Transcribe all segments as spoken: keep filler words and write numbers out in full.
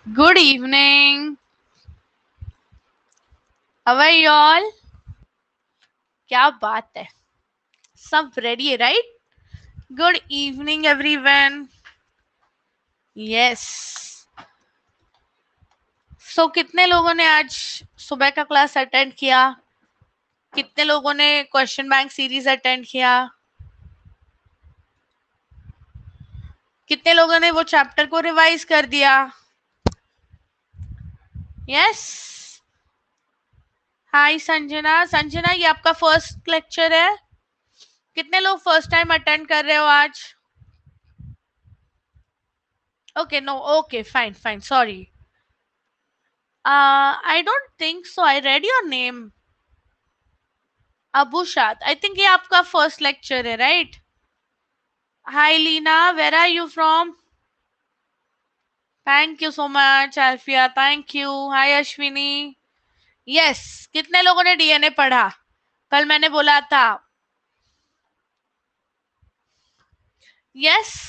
Good evening. How are you all? क्या बात है, सब रेडी है right? Good evening everyone. Yes. So कितने लोगों ने आज सुबह का क्लास अटेंड किया? कितने लोगों ने क्वेश्चन बैंक सीरीज अटेंड किया? कितने लोगों ने वो चैप्टर को रिवाइज कर दिया? यस. हाय संजना. संजना, ये आपका फर्स्ट लेक्चर है? कितने लोग फर्स्ट टाइम अटेंड कर रहे हो आज? Okay, no, okay, fine fine, sorry. Uh, I don't think so. I read your name. Abushat. I think ये आपका first lecture है, right? Hi Lina, where are you from? Thank you so much, Alfia. Thank you. Hi Ashwini. Yes. कितने लोगों ने D N A पढ़ा? कल मैंने बोला था. Yes.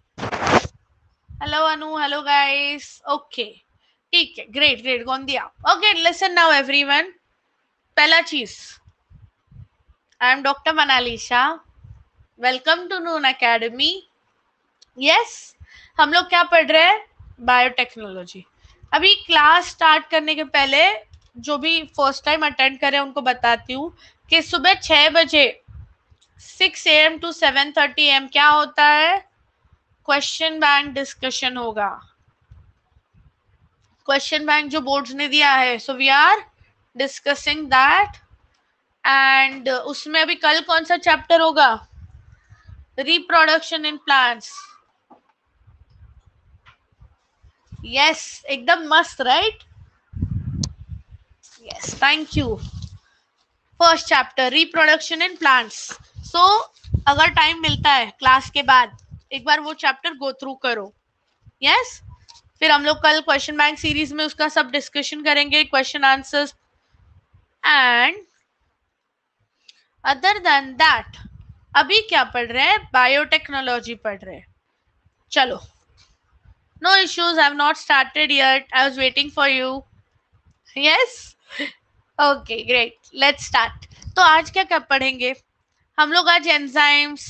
Hello Anu. Hello guys. Okay. ठीक है. Great, great. Gondia. Okay, listen now everyone. पहला चीज. I am Doctor Manalisha. Welcome to Noon Academy. Yes yes, हम लोग क्या पढ़ रहे हैं? बायोटेक्नोलॉजी. अभी क्लास स्टार्ट करने के पहले जो भी फर्स्ट टाइम अटेंड करे उनको बताती हूँ कि सुबह छह बजे six A M to seven thirty M क्या होता है? क्वेश्चन बैंक डिस्कशन होगा. क्वेश्चन बैंक जो बोर्ड्स ने दिया है, so we are discussing that. And उसमें अभी कल कौन सा चैप्टर होगा? Reproduction in plants. यस, एकदम मस्त, right? Yes, thank you. First chapter reproduction in plants. So अगर टाइम मिलता है क्लास के बाद एक बार वो चैप्टर गो थ्रू करो. Yes yes? फिर हम लोग कल क्वेश्चन बैंक सीरीज में उसका सब डिस्कशन करेंगे, question answers. And other than that अभी क्या पढ़ रहे हैं? बायोटेक्नोलॉजी पढ़ रहे हैं. चलो, no issues. I have not started yet. I was waiting for you. Yes, okay, great. Let's start. तो आज क्या क्या पढ़ेंगे हम लोग? आज एंजाइम्स,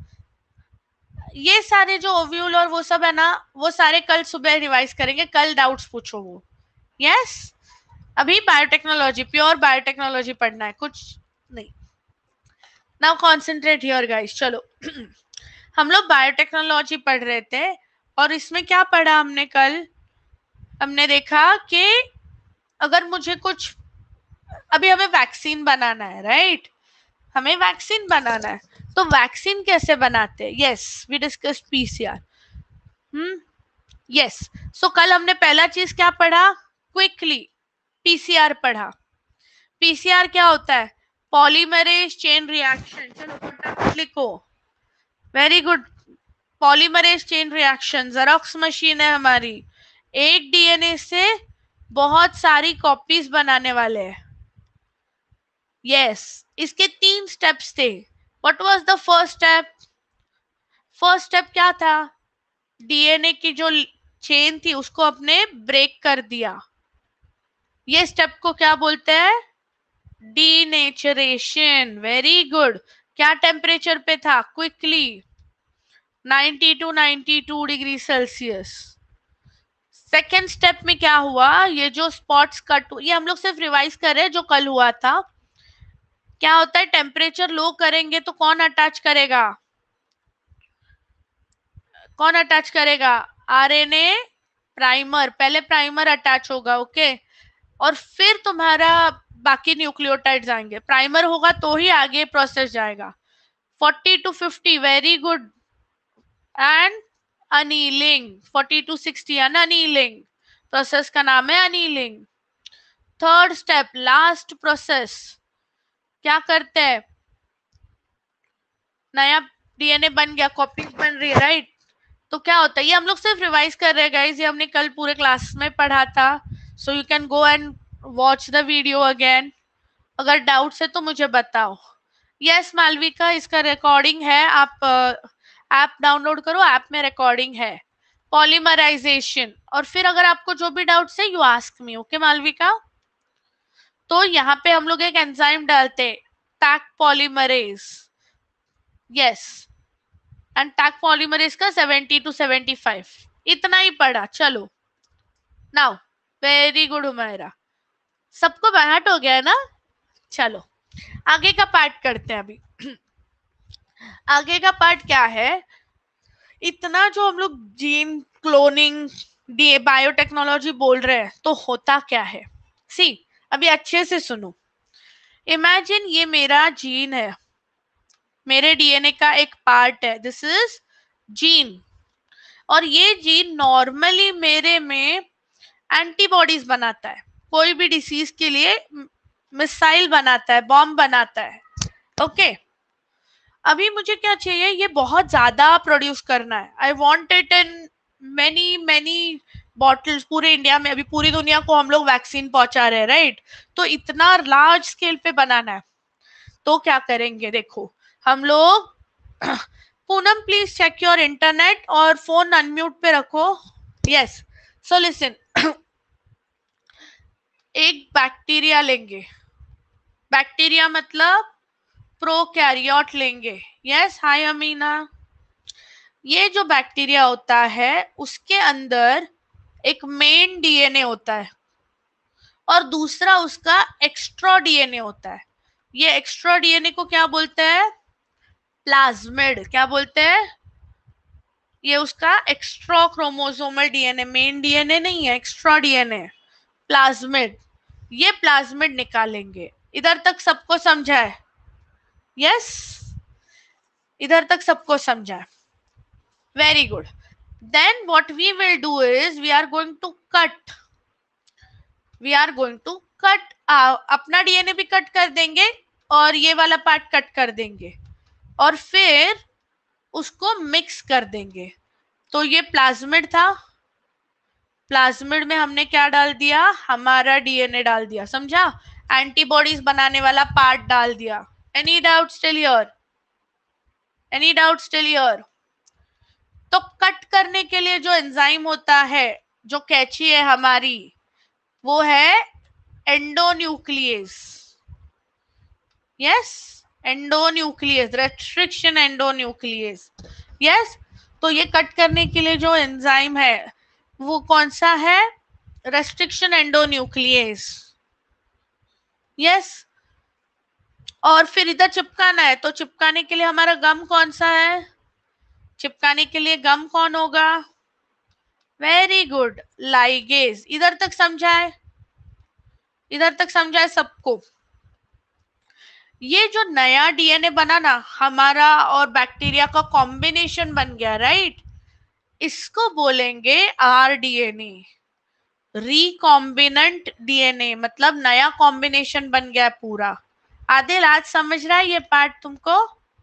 ये सारे जो ओव्यूल और वो सब है ना, वो सारे कल सुबह रिवाइज करेंगे. कल डाउट्स पूछो वो. Yes yes? अभी बायोटेक्नोलॉजी, प्योर बायोटेक्नोलॉजी पढ़ना है, कुछ नहीं. Now concentrate here guys. चलो हम लोग बायोटेक्नोलॉजी पढ़ रहे थे और इसमें क्या पढ़ा हमने कल? हमने देखा कि अगर मुझे कुछ, अभी हमें वैक्सीन बनाना है, राइट? हमें वैक्सीन बनाना है, तो वैक्सीन कैसे बनाते हैं? Yes, we discussed PCR. Hmm yes. So कल हमने पहला चीज क्या पढ़ा? क्विकली पीसीआर पढ़ा. पीसीआर क्या होता है? Polymerase chain reaction. चलो फटाफट लिखो. Very good. Polymerase chain reaction. Xerox machine है हमारी. एक डीएनए से बहुत सारी कॉपीज बनाने वाले हैं. Yes yes. इसके तीन स्टेप्स थे. What was the first step? First step क्या था? डीएनए की जो चेन थी उसको अपने ब्रेक कर दिया. ये स्टेप को क्या बोलते हैं? डीनेचरेशन. Very good. क्या टेम्परेचर पे था? Quickly ninety two ninety two degree Celsius. Second step में क्या हुआ? ये जो स्पॉट्स कट, ये हम लोग सिर्फ रिवाइज कर रहे हैं जो कल हुआ था. क्या होता है? टेम्परेचर लो करेंगे तो कौन अटैच करेगा? कौन अटैच करेगा? RNA primer. पहले प्राइमर अटैच होगा, ओके, और फिर तुम्हारा बाकी न्यूक्लियोटाइड्स आएंगे. प्राइमर होगा तो ही आगे प्रोसेस जाएगा. Forty to fifty. Very good. And annealing. Forty to sixty annealing. Process का नाम है annealing. Third step, last process, क्या करते हैं? नया डीएनए बन गया, कॉपी बन रही है, राइट? तो क्या होता है? ये हम लोग सिर्फ रिवाइज कर रहे हैं गाइस, ये हमने कल पूरे क्लास में पढ़ा था. So you can go and watch the video again. अगर डाउट्स है तो मुझे बताओ. यस मालविका, इसका रिकॉर्डिंग है. आप ऐप डाउनलोड करो, ऐप में रिकॉर्डिंग है. पॉलीमराइजेशन। और फिर अगर आपको जो भी डाउट्स है you ask me, okay Malvika. तो यहाँ पे हम लोग एक एंजाइम डालते, Taq polymerase, yes, and Taq polymerase का सेवेंटी टू सेवेंटी फाइव, इतना ही पढ़ा। चलो नाउ, वेरी गुड हुमैरा, सबको बैठ हो गया है ना। चलो आगे का पार्ट करते हैं अभी। आगे का पार्ट क्या है, इतना जो हम लोग जीन क्लोनिंग बायोटेक्नोलॉजी बोल रहे हैं, तो होता क्या है, सी अभी अच्छे से सुनो। इमेजिन ये मेरा जीन है, मेरे डीएनए का एक पार्ट है, दिस इज जीन। और ये जीन नॉर्मली मेरे में एंटीबॉडीज बनाता है, कोई भी डिसीज के लिए मिसाइल बनाता है, बॉम्ब बनाता है, ओके okay? अभी मुझे क्या चाहिए, ये बहुत ज्यादा प्रोड्यूस करना है, I want it in many many bottles पूरे इंडिया में। अभी पूरी दुनिया को हम लोग वैक्सीन पहुंचा रहे हैं, राइट, तो इतना लार्ज स्केल पे बनाना है। तो क्या करेंगे, देखो हम लोग Poonam please check your internet और फोन अनम्यूट पे रखो, यस। सो लिसन, एक बैक्टीरिया लेंगे, बैक्टीरिया मतलब प्रोकैरियोट लेंगे, यस, हाय अमीना। ये जो बैक्टीरिया होता है उसके अंदर एक मेन डीएनए होता है और दूसरा उसका एक्स्ट्रा डीएनए होता है। ये एक्स्ट्रा डीएनए को क्या बोलते हैं, प्लाज्मिड। क्या बोलते हैं, ये उसका extra chromosomal DNA, main DNA नहीं है, एक्स्ट्रा डीएनए, प्लाज्मिड। ये प्लाज्मिड निकालेंगे। इधर तक सबको समझा है, यस, इधर तक सबको समझा है, very good. Then what we will do is we are going to cut, we are going to cut, अपना डीएनए भी कट कर देंगे और ये वाला पार्ट कट कर देंगे और फिर उसको मिक्स कर देंगे। तो ये प्लाज्मिड था, प्लाज्मिड में हमने क्या डाल दिया, हमारा डीएनए डाल दिया, समझा, एंटीबॉडीज बनाने वाला पार्ट डाल दिया। Any doubt still here, any doubt still here. तो कट करने के लिए जो एंजाइम होता है, जो कैची है हमारी, वो है endonuclease, yes, endonuclease, restriction endonuclease, yes. तो ये कट करने के लिए जो एंजाइम है वो कौन सा है, रेस्ट्रिक्शन एंडोन्यूक्लियस, यस। और फिर इधर चिपकाना है, तो चिपकाने के लिए हमारा गम कौन सा है, चिपकाने के लिए गम कौन होगा, वेरी गुड, लाइगेज। इधर तक समझा है, इधर तक समझा है सबको। ये जो नया डीएनए बना ना हमारा और बैक्टीरिया का कॉम्बिनेशन बन गया, राइट, इसको बोलेंगे आरडीएनए, रिकॉम्बिनेंट डीएनए, मतलब नया कॉम्बिनेशन बन गया पूरा। आदिल आज समझ रहा है ये पार्ट तुमको,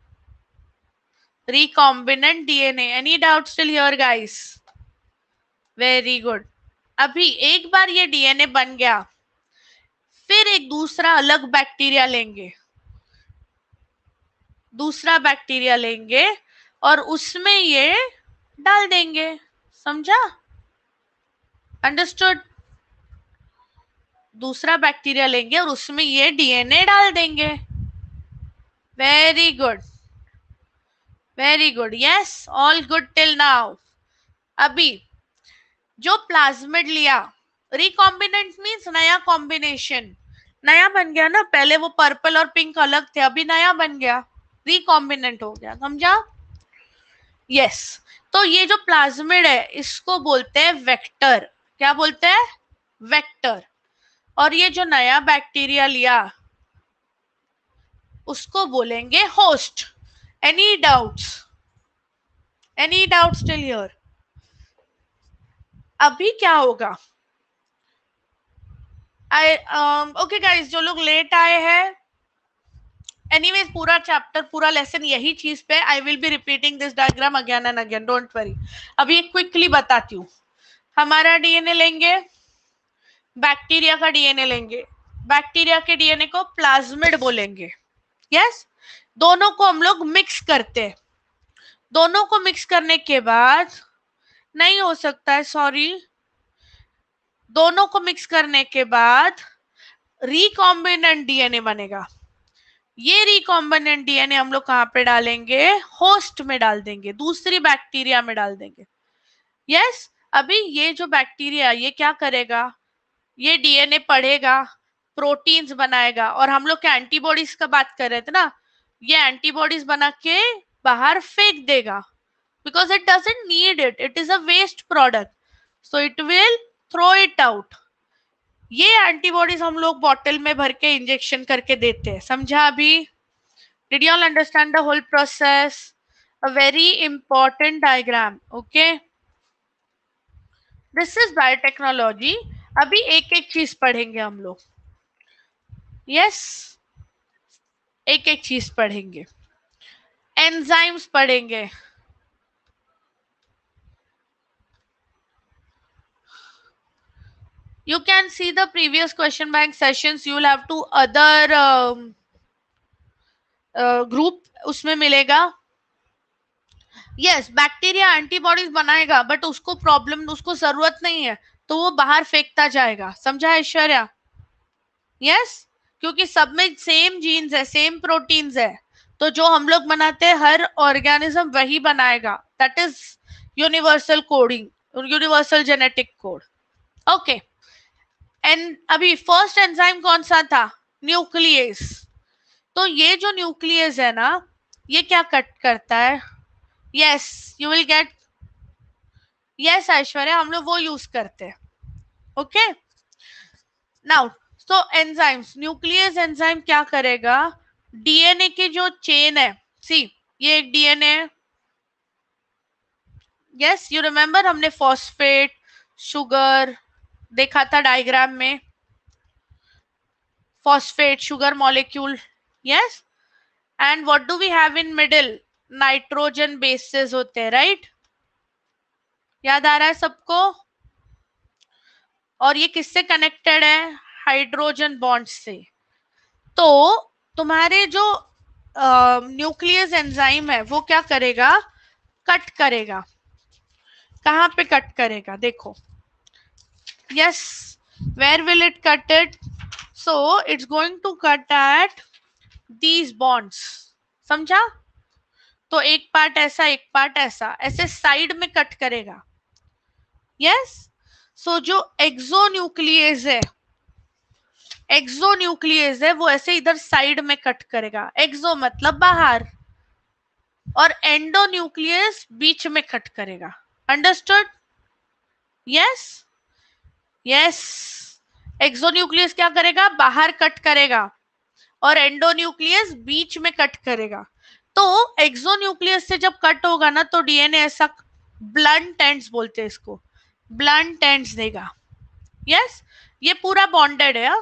recombinant DNA, any doubt still here guys, very good. अभी एक बार ये डीएनए बन गया, फिर एक दूसरा अलग बैक्टीरिया लेंगे, दूसरा बैक्टीरिया लेंगे और उसमें ये डाल देंगे, समझा, अंडरस्टूड। दूसरा बैक्टीरिया लेंगे और उसमें ये डीएनए डाल देंगे, very good, very good, yes, all good till now. अभी जो प्लाज्मिड लिया, रिकॉम्बिनेंट मींस नया कॉम्बिनेशन, नया बन गया ना, पहले वो पर्पल और पिंक अलग थे, अभी नया बन गया, रिकॉम्बिनेंट हो गया, समझा, यस। तो ये जो प्लाज्मिड है इसको बोलते हैं वेक्टर, क्या बोलते हैं, वेक्टर। और ये जो नया बैक्टीरिया लिया उसको बोलेंगे host. Any doubts, any doubt still here. अभी क्या होगा, आई ओके गाइस, जो लोग लेट आए हैं, एनीवेज पूरा चैप्टर पूरा लेसन यही चीज पे, I will be repeating this diagram again and again, don't worry. अभी क्विकली बताती हूँ, हमारा डीएनए लेंगे, बैक्टीरिया का डीएनए लेंगे, बैक्टीरिया के डीएनए को प्लाज्मिड बोलेंगे, यस। दोनों को हम लोग मिक्स करते हैं, दोनों को मिक्स करने के बाद नहीं हो सकता है, सॉरी। दोनों को मिक्स करने के बाद रिकॉम्बिनेंट डीएनए बनेगा। ये रिकॉम्बिनेंट डीएनए हम लोग कहाँ पे डालेंगे? होस्ट में डाल देंगे, दूसरी बैक्टीरिया में डाल देंगे। Yes yes? अभी ये जो बैक्टीरिया ये क्या करेगा? ये डीएनए पढ़ेगा, प्रोटीन्स बनाएगा, और हम लोग क्या एंटीबॉडीज का बात कर रहे थे ना, ये एंटीबॉडीज बना के बाहर फेंक देगा, because it doesn't need it, it is a waste product, so it will throw it out. ये एंटीबॉडीज हम लोग बॉटल में भर के इंजेक्शन करके देते हैं, समझा अभी? Did you all understand the whole process? A very important diagram, okay? This is biotechnology. अभी एक एक चीज पढ़ेंगे हम लोग। यस, एक एक चीज पढ़ेंगे। एंजाइम्स पढ़ेंगे। You can see the previous question bank sessions. You will have to other um, uh, group उसमें मिलेगा। यस, बैक्टीरिया एंटीबॉडीज बनाएगा, बट उसको प्रॉब्लम, उसको जरूरत नहीं है, तो वो बाहर फेंकता जाएगा, समझा ऐश्वर्या? यस, क्योंकि सब में सेम जीन्स है, सेम प्रोटीन्स है, तो जो हम लोग बनाते हैं हर ऑर्गेनिज्म वही बनाएगा। That is universal coding, universal genetic code. Okay, and अभी फर्स्ट एंजाइम कौन सा था? न्यूक्लियस। तो ये जो न्यूक्लियस है ना, ये क्या कट करता है? Yes, you will get. Yes Aishwarya, हम लोग वो यूज करते हैं। Okay, now so enzymes, nucleus enzyme क्या करेगा? डीएनए की जो चेन है, सी ये एक डीएनए, यस यू रिमेम्बर हमने फॉस्फेट शुगर देखा था डायग्राम में, phosphate sugar molecule, yes, and what do we have in middle? Nitrogen bases होते हैं, राइट right? याद आ रहा है सबको? और ये किससे कनेक्टेड है? हाइड्रोजन बॉन्ड से। तो तुम्हारे जो न्यूक्लियस uh, एंजाइम है वो क्या करेगा? कट करेगा। कहाँ पे कट करेगा? देखो, yes, where will it cut it? So it's going to cut at these bonds, समझा? तो एक पार्ट ऐसा, एक पार्ट ऐसा, ऐसे साइड में कट करेगा। यस, सो जो एक्सोन्यूक्लियस है, एक्सोन्यूक्लियस है वो ऐसे इधर साइड में कट करेगा, एक्सो मतलब बाहर, और एंडोन्यूक्लियस बीच में कट करेगा। अंडरस्टूड? यस यस, एक्सोन्यूक्लियस क्या करेगा? बाहर कट करेगा, और एंडोन्यूक्लियस बीच में कट करेगा। तो एक्सोन्यूक्लियस से जब कट होगा ना, तो डीएनए ऐसा ब्लंट एंड्स बोलते हैं इसको, ब्लंट एंड्स देगा। यस, ये पूरा बॉन्डेड है।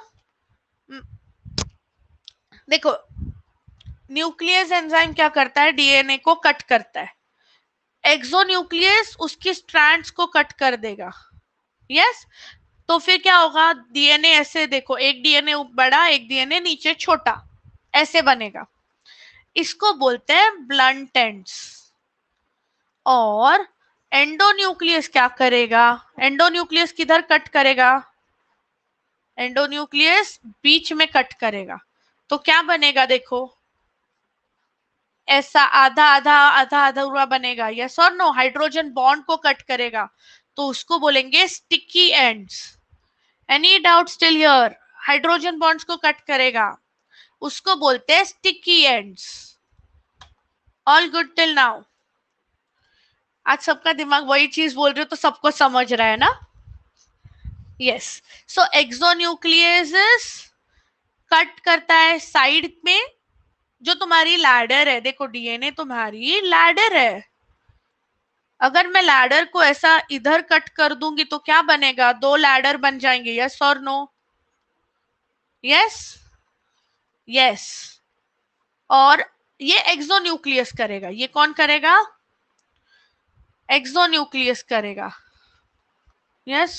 देखो, न्यूक्लियस एंजाइम क्या करता है? डीएनए को कट करता है, एक्सोन्यूक्लियस उसकी स्ट्रैंड्स को कट कर देगा। यस, तो फिर क्या होगा? डीएनए ऐसे देखो, एक डीएनए बड़ा, एक डीएनए नीचे छोटा, ऐसे बनेगा, इसको बोलते हैं ब्लंट एंड्स। और एंडोन्यूक्लियस क्या करेगा? एंडोन्यूक्लियस किधर कट करेगा? एंडोन्यूक्लियस बीच में कट करेगा, तो क्या बनेगा? देखो, ऐसा आधा आधा आधा अधूरा बनेगा। यस और नो? हाइड्रोजन बॉन्ड को कट करेगा, तो उसको बोलेंगे sticky ends. Any doubt still here? Hydrogen bonds को कट करेगा, उसको बोलते हैं sticky ends. All good till now? आज सबका दिमाग वही चीज बोल रहे हो, तो सबको समझ रहा है ना? यस, सो एक्सोन्यूक्लियस कट करता है साइड में, जो तुम्हारी लैडर है, देखो डीएनए तुम्हारी लैडर है। अगर मैं लैडर को ऐसा इधर कट कर दूंगी तो क्या बनेगा? दो लैडर बन जाएंगे। यस और नो? यस यस, और ये एक्सोन्यूक्लियस करेगा। ये कौन करेगा? एक्सोन्यूक्लियस करेगा। यस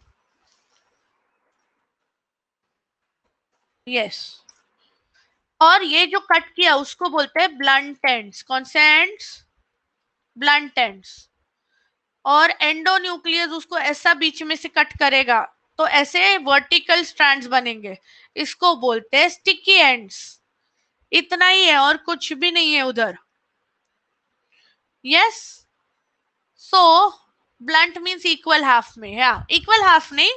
यस, और ये जो कट किया उसको बोलते हैं ब्लंट एंड्स। कौन से एंड्स? Blunt ends. और एंडोन्यूक्लियस उसको ऐसा बीच में से कट करेगा तो ऐसे वर्टिकल स्ट्रैंड्स बनेंगे, इसको बोलते हैं स्टिकी एंड्स। इतना ही है और कुछ भी नहीं है उधर। Yes, so blunt means equal half में, या इक्वल हाफ नहीं,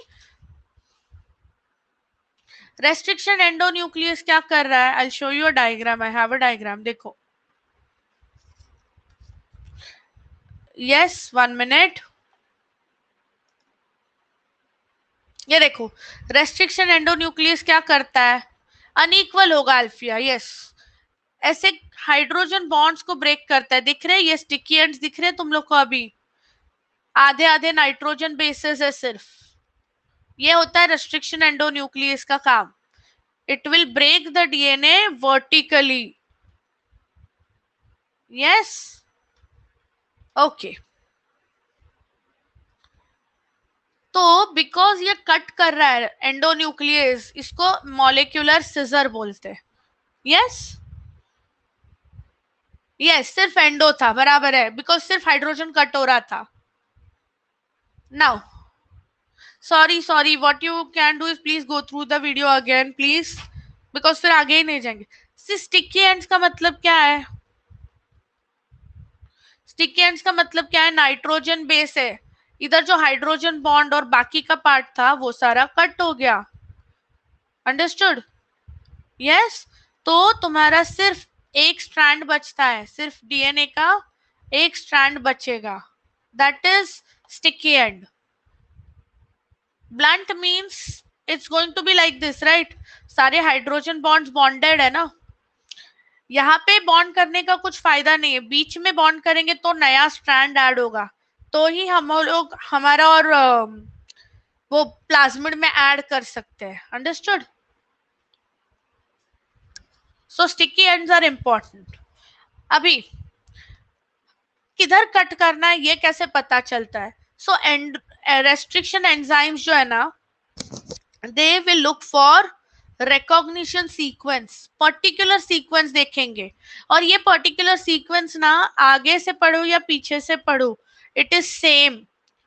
रेस्ट्रिक्शन एंडोन्यूक्लियस क्या कर रहा है, I show you a diagram, I have a diagram, देखो। यस, वन मिनट, ये देखो रेस्ट्रिक्शन एंडोन्यूक्लियस क्या करता है, अनइक्वल होगा अल्फिया, यस, ऐसे हाइड्रोजन बॉन्ड्स को ब्रेक करता है, दिख रहे हैं ये स्टिकी एंड्स दिख रहे हैं तुम लोग को, अभी आधे आधे नाइट्रोजन बेसेस है सिर्फ, ये होता है रेस्ट्रिक्शन एंडोन्यूक्लियस का काम, it will break the DNA vertically. Yes, okay, तो बिकॉज ये कट कर रहा है एंडोन्यूक्लियस, इसको मॉलिक्यूलर सिजर बोलते हैं। यस यस, सिर्फ एंडो था, बराबर है, बिकॉज सिर्फ हाइड्रोजन कट हो रहा था। Now sorry sorry, what you can do is please go through the video again please, because फिर आगे ही नहीं जाएंगे। स्टिकी एंड्स का मतलब क्या है, स्टिकी एंड्स का मतलब क्या है, नाइट्रोजन बेस है, इधर जो हाइड्रोजन बॉन्ड और बाकी का पार्ट था वो सारा कट हो गया, अंडरस्टूड। यस, तो तुम्हारा सिर्फ एक स्ट्रैंड बचता है, सिर्फ डीएनए का एक स्ट्रैंड बचेगा, that is sticky end. Blunt means it's going to be like this, right, सारे हाइड्रोजन बॉन्ड्स बॉन्डेड है ना, यहाँ पे बॉन्ड करने का कुछ फायदा नहीं है, बीच में बॉन्ड करेंगे तो नया स्ट्रैंड ऐड होगा, तो ही हम लोग हमारा और वो प्लाज्मिड में ऐड कर सकते हैं, understood. So sticky ends are important. अभी किधर कट करना है ये कैसे पता चलता है, सो एंड रेस्ट्रिक्शन एंजाइम्स जो है ना, they will look for recognition sequence, particular sequence देखेंगे, और ये पर्टिकुलर सीक्वेंस ना आगे से पढ़ो या पीछे से पढ़ो, it is same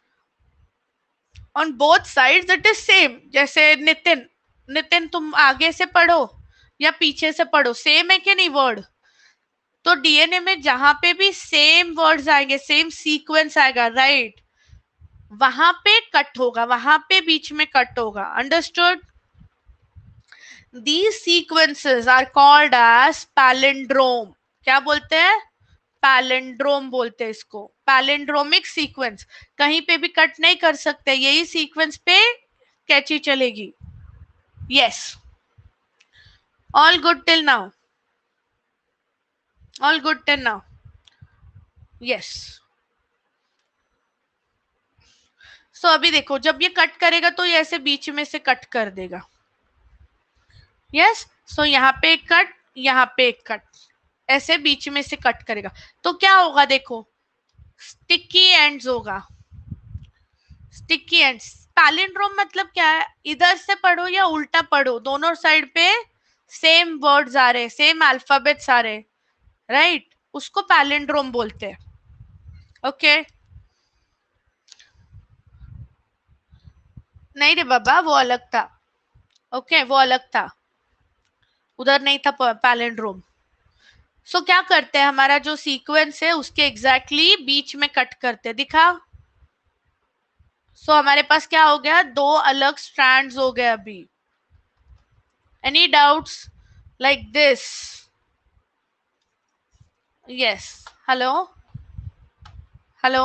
on both sides, it is same, जैसे नितिन, नितिन तुम आगे से पढ़ो या पीछे से पढ़ो, सेम है कि नहीं वर्ड, तो डीएनए में जहां पे भी सेम वर्ड्स आएंगे, सेम सीक्वेंस आएगा, राइट, वहां पे कट होगा, वहां पे बीच में कट होगा, understood. These sequences are called as palindrome, क्या बोलते हैं, पैलेंड्रोम बोलते हैं इसको, पैलेंड्रोमिक सीक्वेंस, कहीं पे भी कट नहीं कर सकते, यही सीक्वेंस पे कैची चलेगी। Yes, all good till now, all good till now, yes. So अभी देखो जब ये कट करेगा तो ये ऐसे बीच में से कट कर देगा, यस, सो यहाँ पे एक कट, यहाँ पे एक कट, ऐसे बीच में से कट करेगा, तो क्या होगा देखो, स्टिकी एंड्स होगा, स्टिकी एंड्स। पैलिंड्रोम मतलब क्या है, इधर से पढ़ो या उल्टा पढ़ो, दोनों साइड पे सेम वर्ड्स आ रहे, सेम अल्फाबेट्स आ रहे, राइट, उसको पैलिंड्रोम बोलते हैं, ओके okay? नहीं रे बाबा, वो अलग था, ओके okay, वो अलग था, उधर नहीं था पैलिंड्रोम। सो so, क्या करते हैं, हमारा जो सीक्वेंस है उसके एग्जैक्टली exactly बीच में कट करते हैं, दिखा। सो so, हमारे पास क्या हो गया, दो अलग स्ट्रैंड्स हो गए अभी। Any doubts like this? Yes, hello hello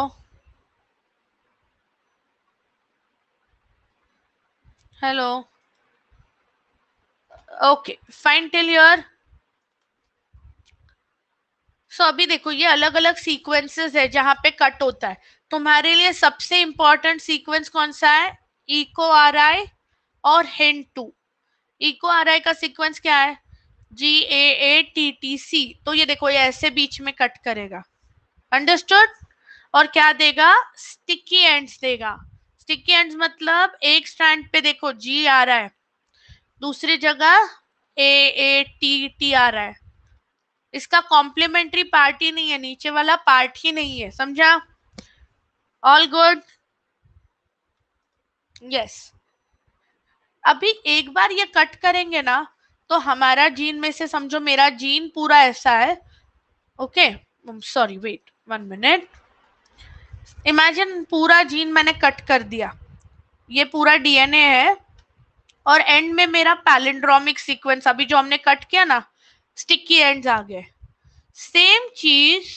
hello, okay fine till here. So so, अभी देखो ये अलग अलग सीक्वेंसेस है जहां पे कट होता है, तुम्हारे लिए सबसे इंपॉर्टेंट सीक्वेंस कौन सा है, इको आर आई और Hind two. Eco R I का सीक्वेंस क्या है, जी ए ए टी टी सी, तो ये देखो ये ऐसे बीच में कट करेगा, अंडरस्टूड, और क्या देगा, स्टिकी एंड्स देगा। स्टिकी एंड्स मतलब एक स्ट्रैंड पे देखो जी आ रहा है, दूसरी जगह ए ए टी टी आ रहा है, इसका कॉम्प्लीमेंट्री पार्ट ही नहीं है, नीचे वाला पार्ट ही नहीं है, समझा। All good? यस। अभी एक बार ये कट करेंगे ना, तो हमारा जीन में से समझो मेरा जीन पूरा ऐसा है, okay, sorry wait one minute, imagine पूरा जीन मैंने कट कर दिया, ये पूरा डीएनए है, और एंड में मेरा पैलिंड्रोमिक सीक्वेंस अभी जो हमने कट किया ना, स्टिकी एंड्स आ गए। सेम चीज,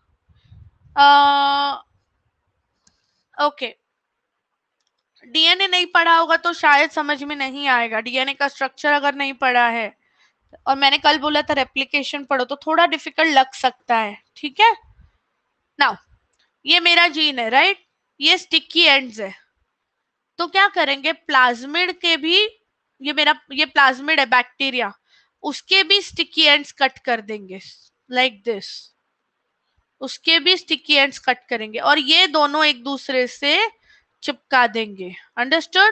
ओके, डीएनए नहीं पढ़ा होगा तो शायद समझ में नहीं आएगा, डीएनए का स्ट्रक्चर अगर नहीं पढ़ा है, और मैंने कल बोला था रेप्लिकेशन पढ़ो, तो थोड़ा डिफिकल्ट लग सकता है, ठीक है। नाउ ये मेरा जीन है, राइट, ये स्टिकी एंड्स है, तो क्या करेंगे, प्लाज्मिड के भी, ये मेरा ये प्लाज्मिड है बैक्टीरिया, उसके भी स्टिकी एंड्स कट कर देंगे लाइक दिस, उसके भी स्टिकी एंड्स कट करेंगे, और ये दोनों एक दूसरे से चिपका देंगे। Understood?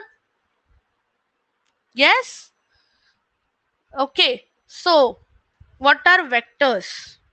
Yes, okay. So what are vectors?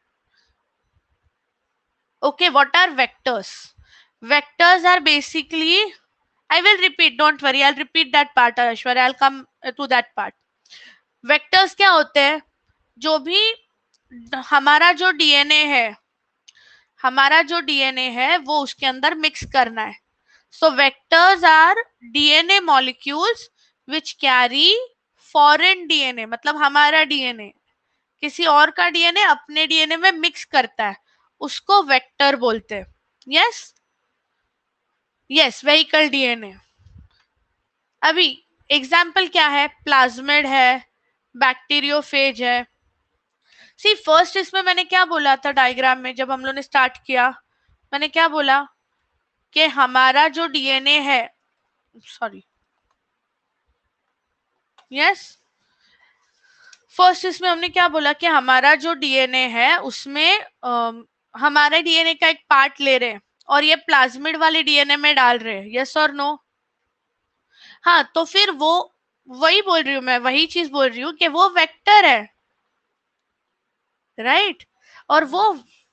Okay, what are vectors? Vectors are basically, I will repeat, don't worry, I'll repeat that part, Aishwarya, I'll come to that part. Vectors क्या होते हैं, जो भी हमारा जो डीएनए है, हमारा जो डीएनए है वो उसके अंदर मिक्स करना है। So vectors are DNA molecules which carry foreign DNA, मतलब हमारा डीएनए किसी और का डीएनए अपने डीएनए में मिक्स करता है, उसको वेक्टर बोलते हैं। Yes yes, vehicle DNA. अभी एग्जाम्पल क्या है, प्लाज्मिड है, बैक्टीरियोफेज है। सी फर्स्ट इसमें मैंने क्या बोला था डायग्राम में, जब हम लोग ने स्टार्ट किया, मैंने क्या बोला कि हमारा जो डीएनए है, सॉरी, यस, फर्स्ट इसमें हमने क्या बोला कि हमारा जो डीएनए है उसमें आ, हमारे डीएनए का एक पार्ट ले रहे हैं और ये प्लाज्मिड वाले डीएनए में डाल रहे हैं, यस और नो? हाँ, तो फिर वो, वही बोल रही हूँ मैं, वही चीज बोल रही हूँ कि वो वेक्टर है, राइट right? और वो,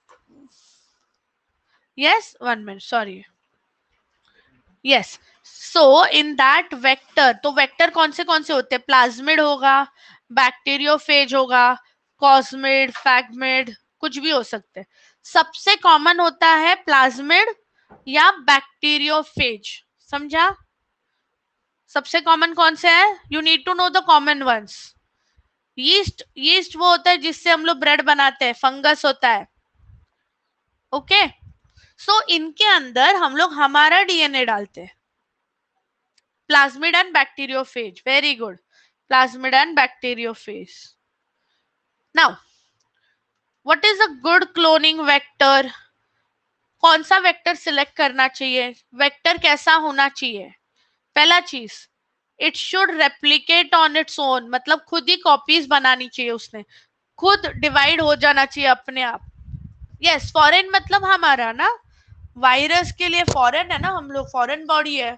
yes, one minute, sorry, yes, so in that vector, तो वेक्टर कौन से कौन से होते हैं, प्लाज्मिड होगा, बैक्टीरियोफेज होगा, कॉस्मिड, फैगमिड, कुछ भी हो सकते हैं। सबसे कॉमन होता है प्लाज्मिड या बैक्टीरियोफेज, समझा? सबसे कॉमन कौन से है, you need to know the common ones. Yeast, yeast वो होता है जिससे हम लोग ब्रेड बनाते हैं, फंगस होता है, ओके। सो इनके अंदर हम लोग हमारा डीएनए डालते हैं, plasmid and bacteriophage, very good, plasmid and bacteriophage. Now what is a good cloning vector? कौन सा वेक्टर सिलेक्ट करना चाहिए, वेक्टर कैसा होना चाहिए? पहला चीज, it should replicate on its own, मतलब खुद ही कॉपीज बनानी चाहिए उसने, खुद डिवाइड हो जाना चाहिए अपने आप। यस, फॉरेन मतलब हमारा ना, वायरस के लिए फॉरेन है ना, हम लोग फॉरेन बॉडी है,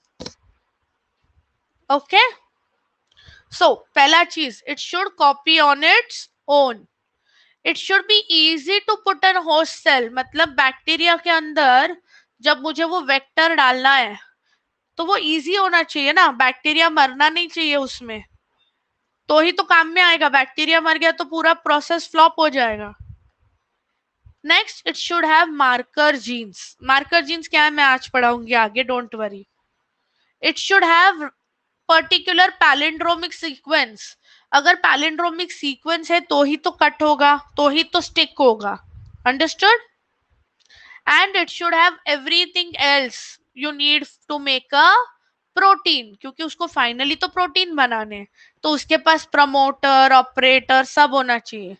ओके। सो पहला चीज, it should copy on its own, it should be easy to put an host cell, मतलब बैक्टीरिया के अंदर जब मुझे वो वेक्टर डालना है तो वो इजी होना चाहिए ना, बैक्टीरिया मरना नहीं चाहिए उसमें, तो ही तो काम में आएगा, बैक्टीरिया मर गया तो पूरा प्रोसेस फ्लॉप हो जाएगा। Next, it should have marker genes, marker genes क्या है मैं आज पढ़ाऊंगी आगे, don't worry. It should have particular palindromic sequence, अगर पैलिंड्रोमिक सीक्वेंस है तो ही तो कट होगा, तो ही तो स्टिक होगा, understood? And it should have everything else you need to make a protein, क्योंकि उसको फाइनली तो प्रोटीन बनाने, तो उसके पास प्रमोटर, ऑपरेटर सब होना चाहिए।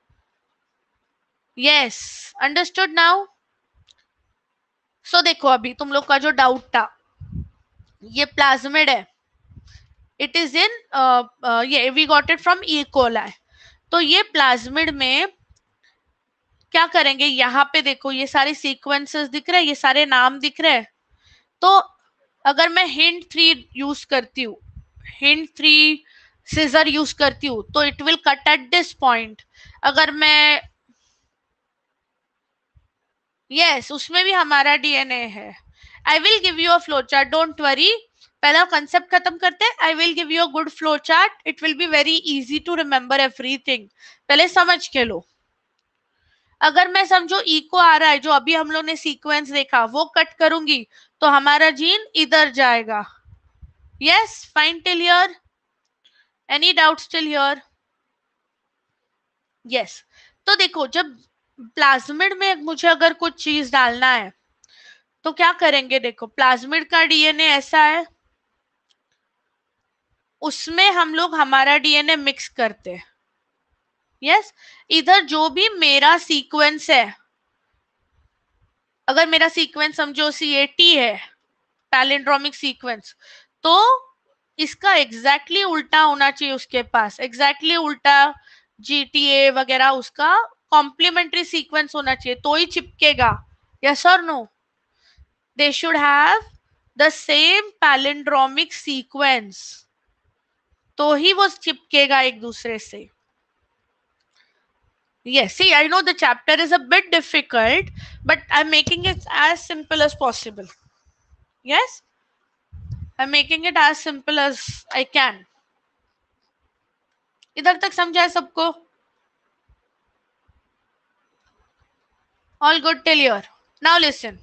Yes, understood now? सो देखो अभी तुम लोग का जो डाउट था, ये प्लाज्मिड है, इट इज इन, ये we got it from E coli, तो ये प्लाज्मिड में क्या करेंगे, यहाँ पे देखो ये सारे सीक्वेंसेस दिख रहे हैं, ये सारे नाम दिख रहे हैं, तो अगर मैं हिंट थ्री यूज करती हूँ, हिंट थ्री सीजर यूज करती हूँ, तो it will cut at this point. अगर मैं, यस yes, उसमें भी हमारा डीएनए है, I will give you a flow chart, don't worry. पहला कंसेप्ट खत्म करते हैं. I will give you a good flow chart. It will be very easy to remember everything. पहले समझ के लो. अगर मैं समझो इको आ रहा है, जो अभी हम लोग ने सीक्वेंस देखा, वो कट करूंगी तो हमारा जीन इधर जाएगा. Yes, fine till here. Any doubts till here? Yes. तो देखो, जब प्लाज्मिड में मुझे अगर कुछ चीज डालना है तो क्या करेंगे. देखो, प्लाज्मिड का डीएनए ऐसा है, उसमें हम लोग हमारा डीएनए मिक्स करते हैं. यस. इधर जो भी मेरा सीक्वेंस है, अगर मेरा सीक्वेंस समझो सी ए टी है, पैलिंड्रोमिक सीक्वेंस, तो इसका एग्जैक्टली exactly उल्टा होना चाहिए उसके पास. एग्जैक्टली exactly उल्टा जी टी ए वगैरह उसका कॉम्प्लीमेंट्री सीक्वेंस होना चाहिए, तो ही चिपकेगा. यस और no? They should have the same palindromic sequence, तो ही वो चिपकेगा एक दूसरे से. Yes, see, I know the chapter is a bit difficult, but I'm making it as simple as possible. Yes, I'm making it as simple as I can. इधर तक समझा है सबको? All good till here. Now listen.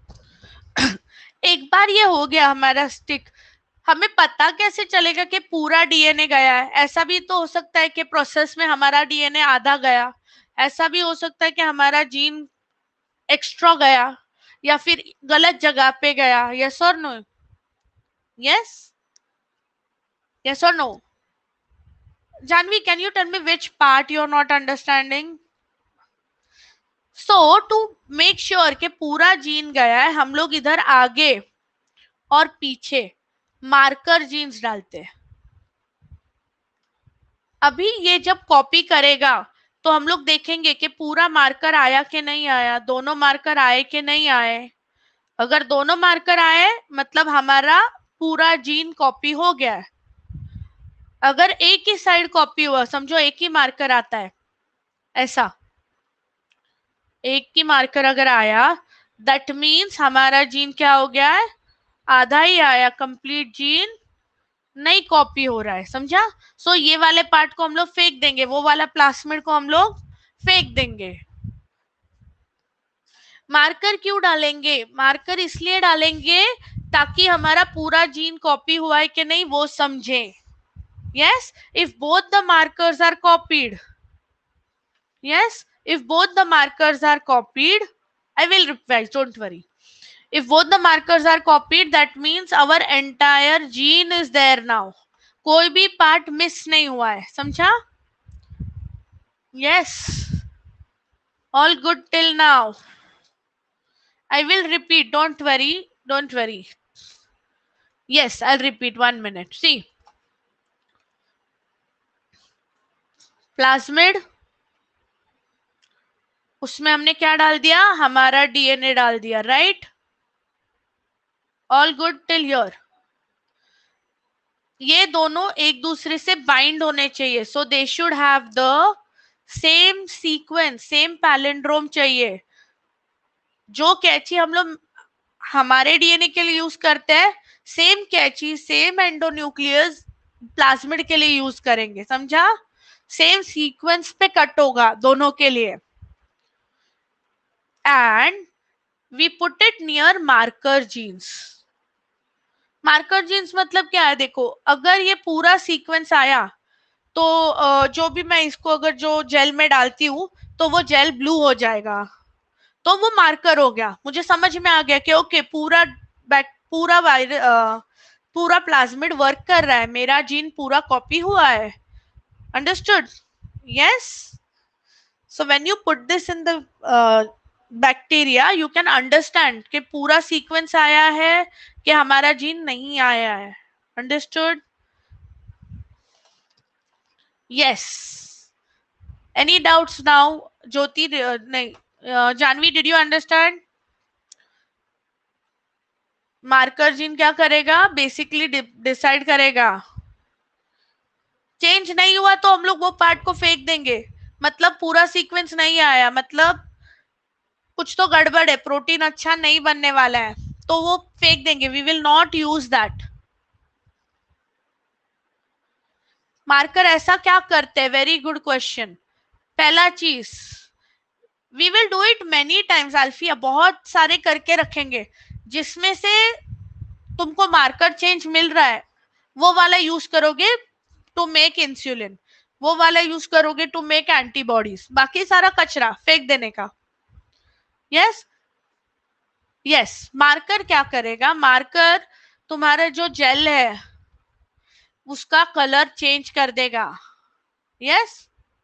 एक बार ये हो गया हमारा स्टिक, हमें पता कैसे चलेगा कि पूरा डीएनए गया है? ऐसा भी तो हो सकता है कि प्रोसेस में हमारा डीएनए आधा गया. ऐसा भी हो सकता है कि हमारा जीन एक्स्ट्रा गया या फिर गलत जगह पे गया. यस और no? Yes, yes or no? Janvi, can you tell me which part you're not understanding? So to make sure कि पूरा जीन गया है, हम लोग इधर आगे और पीछे मार्कर जीन्स डालते हैं. अभी ये जब कॉपी करेगा तो हम लोग देखेंगे कि पूरा मार्कर आया कि नहीं आया, दोनों मार्कर आए कि नहीं आए. अगर दोनों मार्कर आए मतलब हमारा पूरा जीन कॉपी हो गया है. अगर एक ही साइड कॉपी हुआ, समझो एक ही मार्कर आता है, ऐसा एक ही मार्कर अगर आया, दैट मीन्स हमारा जीन क्या हो गया है? आधा ही आया, कंप्लीट जीन नहीं कॉपी हो रहा है. समझा? सो so, ये वाले पार्ट को हम लोग फेंक देंगे, वो वाला प्लास्मिड को हम लोग फेंक देंगे. मार्कर क्यों डालेंगे? मार्कर इसलिए डालेंगे ताकि हमारा पूरा जीन कॉपी हुआ है कि नहीं वो समझे. Yes, if both the markers are copied, yes, if both the markers are copied, I will revise, don't worry. If both the markers are copied, that means our entire gene is there now. कोई भी part miss नहीं हुआ है. समझा? Yes, all good till now. I will repeat, don't worry, don't worry. Yes, I'll repeat, one minute. See, plasmid, उसमें हमने क्या डाल दिया? हमारा डीएनए डाल दिया. Right? All good till here? ये दोनों एक दूसरे से बाइंड होने चाहिए, so they should have the same sequence, same palindrome चाहिए. जो कैची हम लोग हमारे डीएनए के लिए यूज करते हैं, सेम कैची, सेम एंडोन्यूक्लियस प्लाज्मिड के लिए यूज करेंगे. समझा? सेम सीक्वेंस पे कट होगा दोनों के लिए. And we put it near marker genes. Marker genes मतलब क्या है? देखो, अगर ये पूरा सीक्वेंस आया तो जो भी मैं इसको अगर जो जेल में डालती हूँ तो वो जेल ब्लू हो जाएगा, तो वो मार्कर हो गया. मुझे समझ में आ गया कि ओके, पूरा पूरा वायरस पूरा प्लाज्मिड वर्क कर रहा है, मेरा जीन पूरा कॉपी हुआ है. Understood? Yes. So when you put this in the bacteria, you can understand कि पूरा सीक्वेंस आया है कि हमारा जीन नहीं आया है. Understood? Yes. Any doubts now? Jyoti नहीं, Janvi, did you understand? Marker gene क्या करेगा? बेसिकली डिसाइड करेगा. चेंज नहीं हुआ तो हम लोग वो पार्ट को फेंक देंगे, मतलब पूरा सीक्वेंस नहीं आया, मतलब कुछ तो गड़बड़ है, प्रोटीन अच्छा नहीं बनने वाला है. तो वो फेंक देंगे, we will not use that. Marker ऐसा क्या करते हैं? Very good question. पहला चीज, we will do it many times Alfiya, बहुत सारे करके रखेंगे, जिसमें से तुमको मार्कर चेंज मिल रहा है वो वाला यूज करोगे टू मेक इंसुलिन, वो वाला यूज करोगे टू मेक एंटीबॉडीज, बाकी सारा कचरा फेंक देने का। यस यस, मार्कर क्या करेगा? मार्कर तुम्हारा जो जेल है उसका कलर चेंज कर देगा। यस,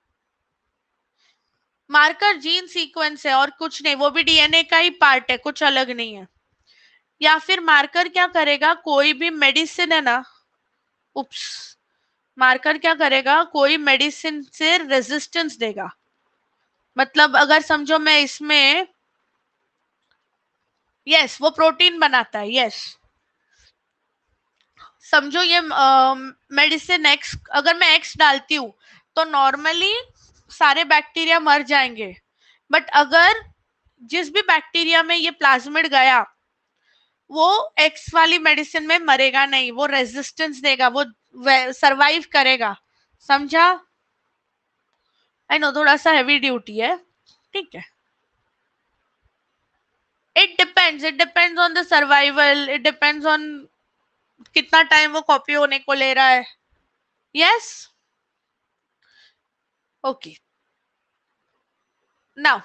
मार्कर जीन सीक्वेंस है और कुछ नहीं, वो भी डीएनए का ही पार्ट है, कुछ अलग नहीं है। या फिर मार्कर क्या करेगा? कोई भी मेडिसिन है ना, उप्स, मार्कर क्या करेगा? कोई मेडिसिन से रेजिस्टेंस देगा। मतलब अगर समझो मैं इसमें, यस yes, वो प्रोटीन बनाता है। Yes yes. समझो ये मेडिसिन एक्स, अगर मैं एक्स डालती हूँ तो नॉर्मली सारे बैक्टीरिया मर जाएंगे, बट अगर जिस भी बैक्टीरिया में ये प्लाज्मिड गया वो एक्स वाली मेडिसिन में मरेगा नहीं, वो रेजिस्टेंस देगा, वो सरवाइव करेगा। समझा? आई नो थोड़ा सा हैवी ड्यूटी है, ठीक है। It depends, it depends on the survival, it depends on कितना टाइम वो कॉपी होने को ले रहा है। Yes, okay. Now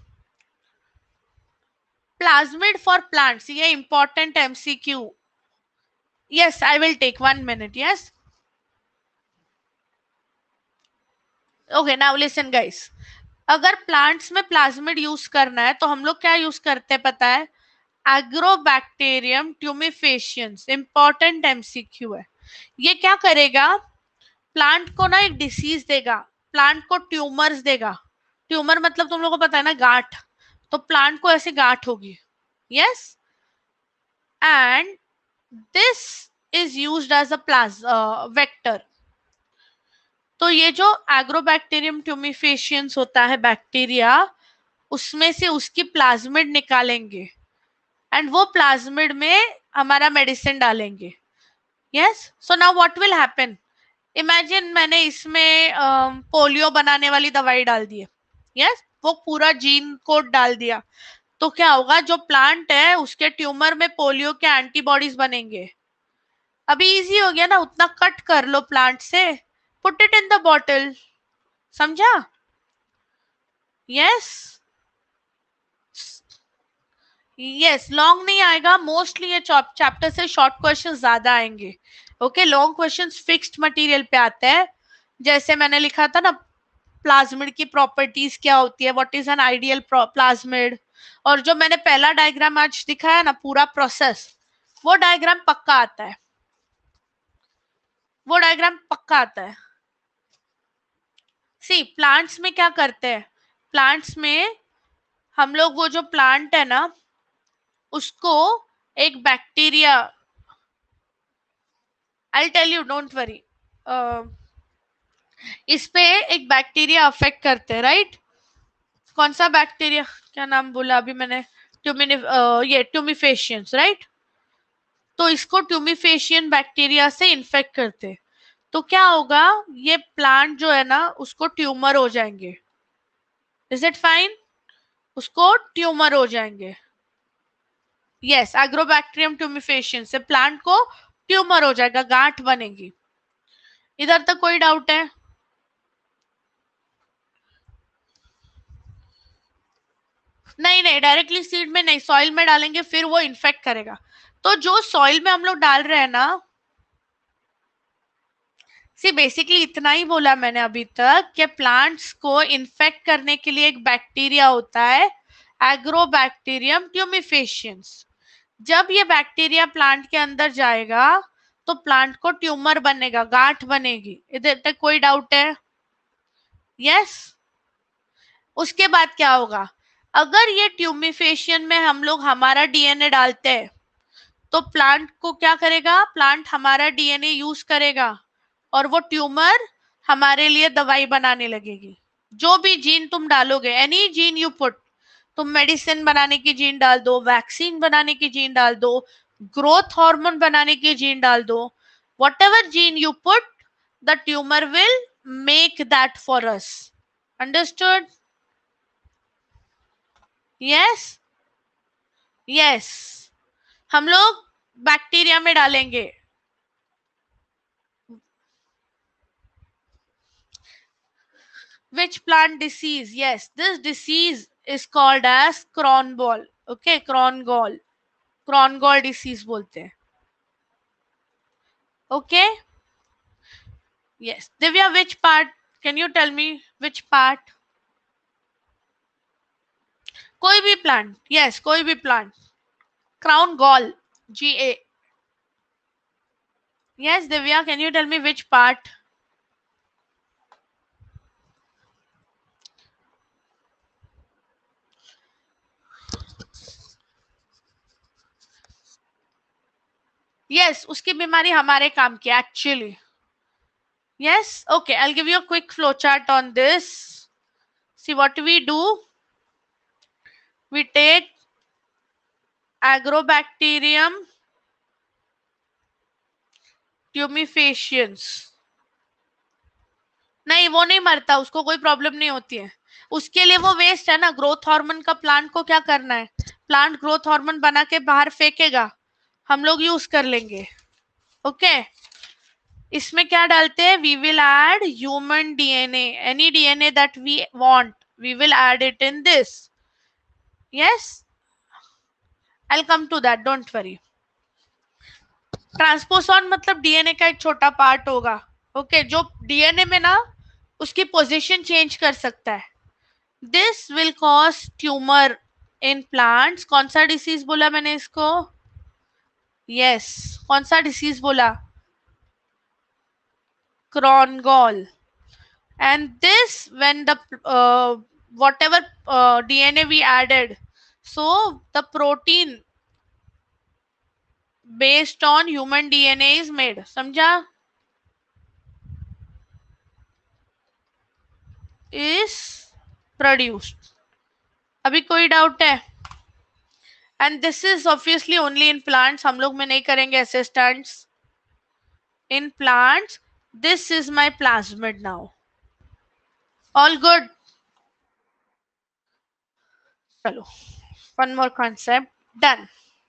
plasmid for plants, ये important MCQ. Yes, I will take one minute. Yes, okay, now listen guys, अगर plants में प्लाज्मिड यूज करना है तो हम लोग क्या यूज करते हैं पता है? एग्रोबैक्टीरियम ट्यूमिफेशियंस, इंपॉर्टेंट एमसीक्यू है। ये क्या करेगा? प्लांट को ना एक डिसीज देगा, प्लांट को ट्यूमर्स देगा। ट्यूमर मतलब तुम लोगों को पता है ना, गांठ। तो प्लांट को ऐसे गांठ होगी। Yes, and this is used as a प्लाज वेक्टर। तो ये जो एग्रोबैक्टीरियम ट्यूमिफेशियंस होता है बैक्टीरिया, उसमें से उसकी प्लाज्मिड निकालेंगे एंड वो प्लाज्मिड में हमारा मेडिसिन डालेंगे। Yes, so now what will happen? Imagine मैंने इसमें पोलियो बनाने वाली दवाई डाल दी है। यस, वो पूरा जीन कोड डाल दिया, तो क्या होगा? जो प्लांट है उसके ट्यूमर में पोलियो के एंटीबॉडीज बनेंगे। अभी इजी हो गया ना, उतना कट कर लो प्लांट से, put it in the bottle. समझा? यस यस, लॉन्ग नहीं आएगा, मोस्टली ये चैप्टर से शॉर्ट क्वेश्चन ज्यादा आएंगे। Okay, long questions fixed material पे आते हैं, जैसे मैंने लिखा था ना, प्लाज्मिड की प्रॉपर्टीज क्या होती है, what is an ideal plasmid, और जो मैंने पहला डायग्राम आज दिखाया ना, पूरा प्रोसेस, वो डायग्राम पक्का आता है, वो डायग्राम पक्का आता है। सी, प्लांट्स में क्या करते हैं? प्लांट्स में हम लोग वो जो प्लांट है ना, उसको एक bacteria, I tell you, don't worry, इस पे एक बैक्टीरिया अफेक्ट करते हैं, राइट? कौन सा बैक्टीरिया, क्या नाम बोला अभी मैंने? ट्यूमिनि uh, ये ट्यूमिफेशियंस, राइट? तो इसको ट्यूमिफेशियन बैक्टीरिया से इन्फेक्ट करते, तो क्या होगा? ये प्लांट जो है ना उसको ट्यूमर हो जाएंगे। Is it fine? उसको ट्यूमर हो जाएंगे। यस, एग्रोबैक्टीरियम ट्यूमिफेशियन से प्लांट को ट्यूमर हो जाएगा, गांठ बनेगी। इधर तक कोई डाउट है? नहीं नहीं, डायरेक्टली सीड में नहीं, सॉइल में डालेंगे फिर वो इन्फेक्ट करेगा। तो जो सॉइल में हम लोग डाल रहे हैं ना, सी बेसिकली इतना ही बोला मैंने अभी तक कि प्लांट्स को इन्फेक्ट करने के लिए एक बैक्टीरिया होता है, एग्रोबैक्टीरियम ट्यूमिफेशियंस। जब ये बैक्टीरिया प्लांट के अंदर जाएगा तो प्लांट को ट्यूमर बनेगा, गांठ बनेगी। इधर तक कोई डाउट है? यस। उसके बाद क्या होगा? अगर ये ट्यूमिफेशियन में हम लोग हमारा डीएनए डालते हैं तो प्लांट को क्या करेगा? प्लांट हमारा डीएनए यूज करेगा और वो ट्यूमर हमारे लिए दवाई बनाने लगेगी। जो भी जीन तुम डालोगे, एनी जीन यू पुट, तुम मेडिसिन बनाने की जीन डाल दो, वैक्सीन बनाने की जीन डाल दो, ग्रोथ हार्मोन बनाने की जीन डाल दो, whatever gene you put, the tumor will make that for us. Understood? Yes? Yes. हम लोग बैक्टीरिया में डालेंगे. Which plant disease? Yes, this disease is called as Crohn ball. Okay, Crohn gall. Crohn gall disease बोलते हैं. Okay? Yes. Divya, which part? Can you tell me which part? कोई भी plant. Yes, कोई भी plant. Crown gall. G A. Yes, Divya, can you tell me which part? Yes, उसकी बीमारी हमारे काम की actually. Yes, okay, I'll give you a quick flowchart on this. See what we do. We take Agrobacterium tumefaciens. नहीं, वो नहीं मरता, उसको कोई प्रॉब्लम नहीं होती है. उसके लिए वो वेस्ट है ना. ग्रोथ हार्मोन का प्लांट को क्या करना है? प्लांट ग्रोथ हार्मोन बना के बाहर फेंकेगा, हम लोग यूज कर लेंगे. Okay okay? इसमें क्या डालते हैं? We will add human DNA. Any DNA that we want, we will add it in this. Yes, I will come to that, don't worry. Transposon मतलब डीएनए का एक छोटा पार्ट होगा. Okay okay? जो डीएनए में ना उसकी पोजीशन चेंज कर सकता है. This will cause tumour in plants. कौन सा डिसीज बोला मैंने इसको? Yes yes. कौन सा डिसीज बोला? Crohn gall. And this, when the uh, whatever uh, D N A we added, so the protein based on human D N A is made. समझा? Is produced. अभी कोई doubt है? And this is obviously only in plants. हम लोग में नहीं करेंगे ऐसे stunts. In plants, this is my plasmid now. All good. चलो, one more concept. Done.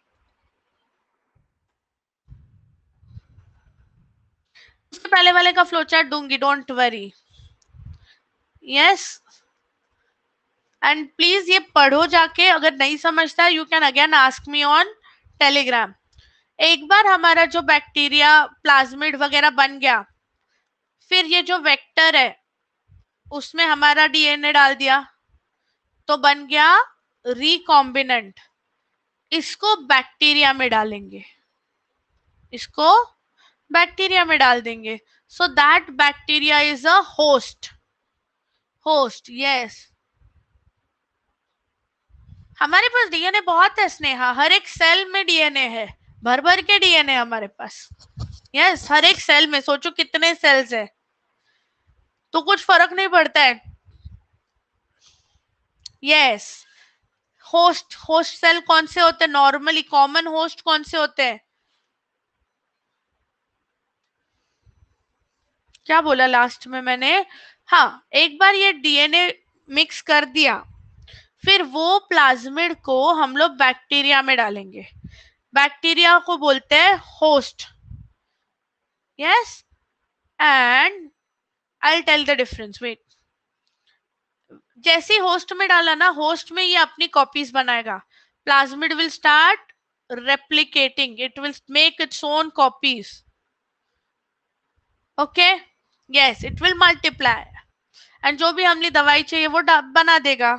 उसके पहले वाले का फ्लो चार्ट दूंगी, don't worry. Yes, and please ये पढ़ो जाके. अगर नहीं समझता you can again ask me on Telegram. एक बार हमारा जो बैक्टीरिया प्लाज्मिड वगैरह बन गया, फिर ये जो वेक्टर है उसमें हमारा डीएनए डाल दिया तो बन गया रिकॉम्बिनेंट. इसको बैक्टीरिया में डालेंगे, इसको बैक्टीरिया में डाल देंगे. So that bacteria is a host. Host, yes. हमारे पास डीएनए बहुत है स्नेहा. हर एक सेल में डीएनए है, भर भर के डीएनए हमारे पास. यस, हर एक सेल में. सोचो कितने सेल्स है, तो कुछ फर्क नहीं पड़ता है. यस, होस्ट होस्ट सेल कौन से होते हैं? नॉर्मली कॉमन होस्ट कौन से होते हैं? क्या बोला लास्ट में मैंने? हाँ, एक बार ये डीएनए मिक्स कर दिया, फिर वो प्लाज्मिड को हम लोग बैक्टीरिया में डालेंगे. बैक्टीरिया को बोलते हैं host. Yes, and I will tell the difference. Wait, जैसे होस्ट में डाला ना, होस्ट में ये अपनी कॉपीज बनाएगा. Plasmid will start replicating, it will make its own copies. Okay, yes, it will multiply, and जो भी हमने दवाई चाहिए वो बना देगा.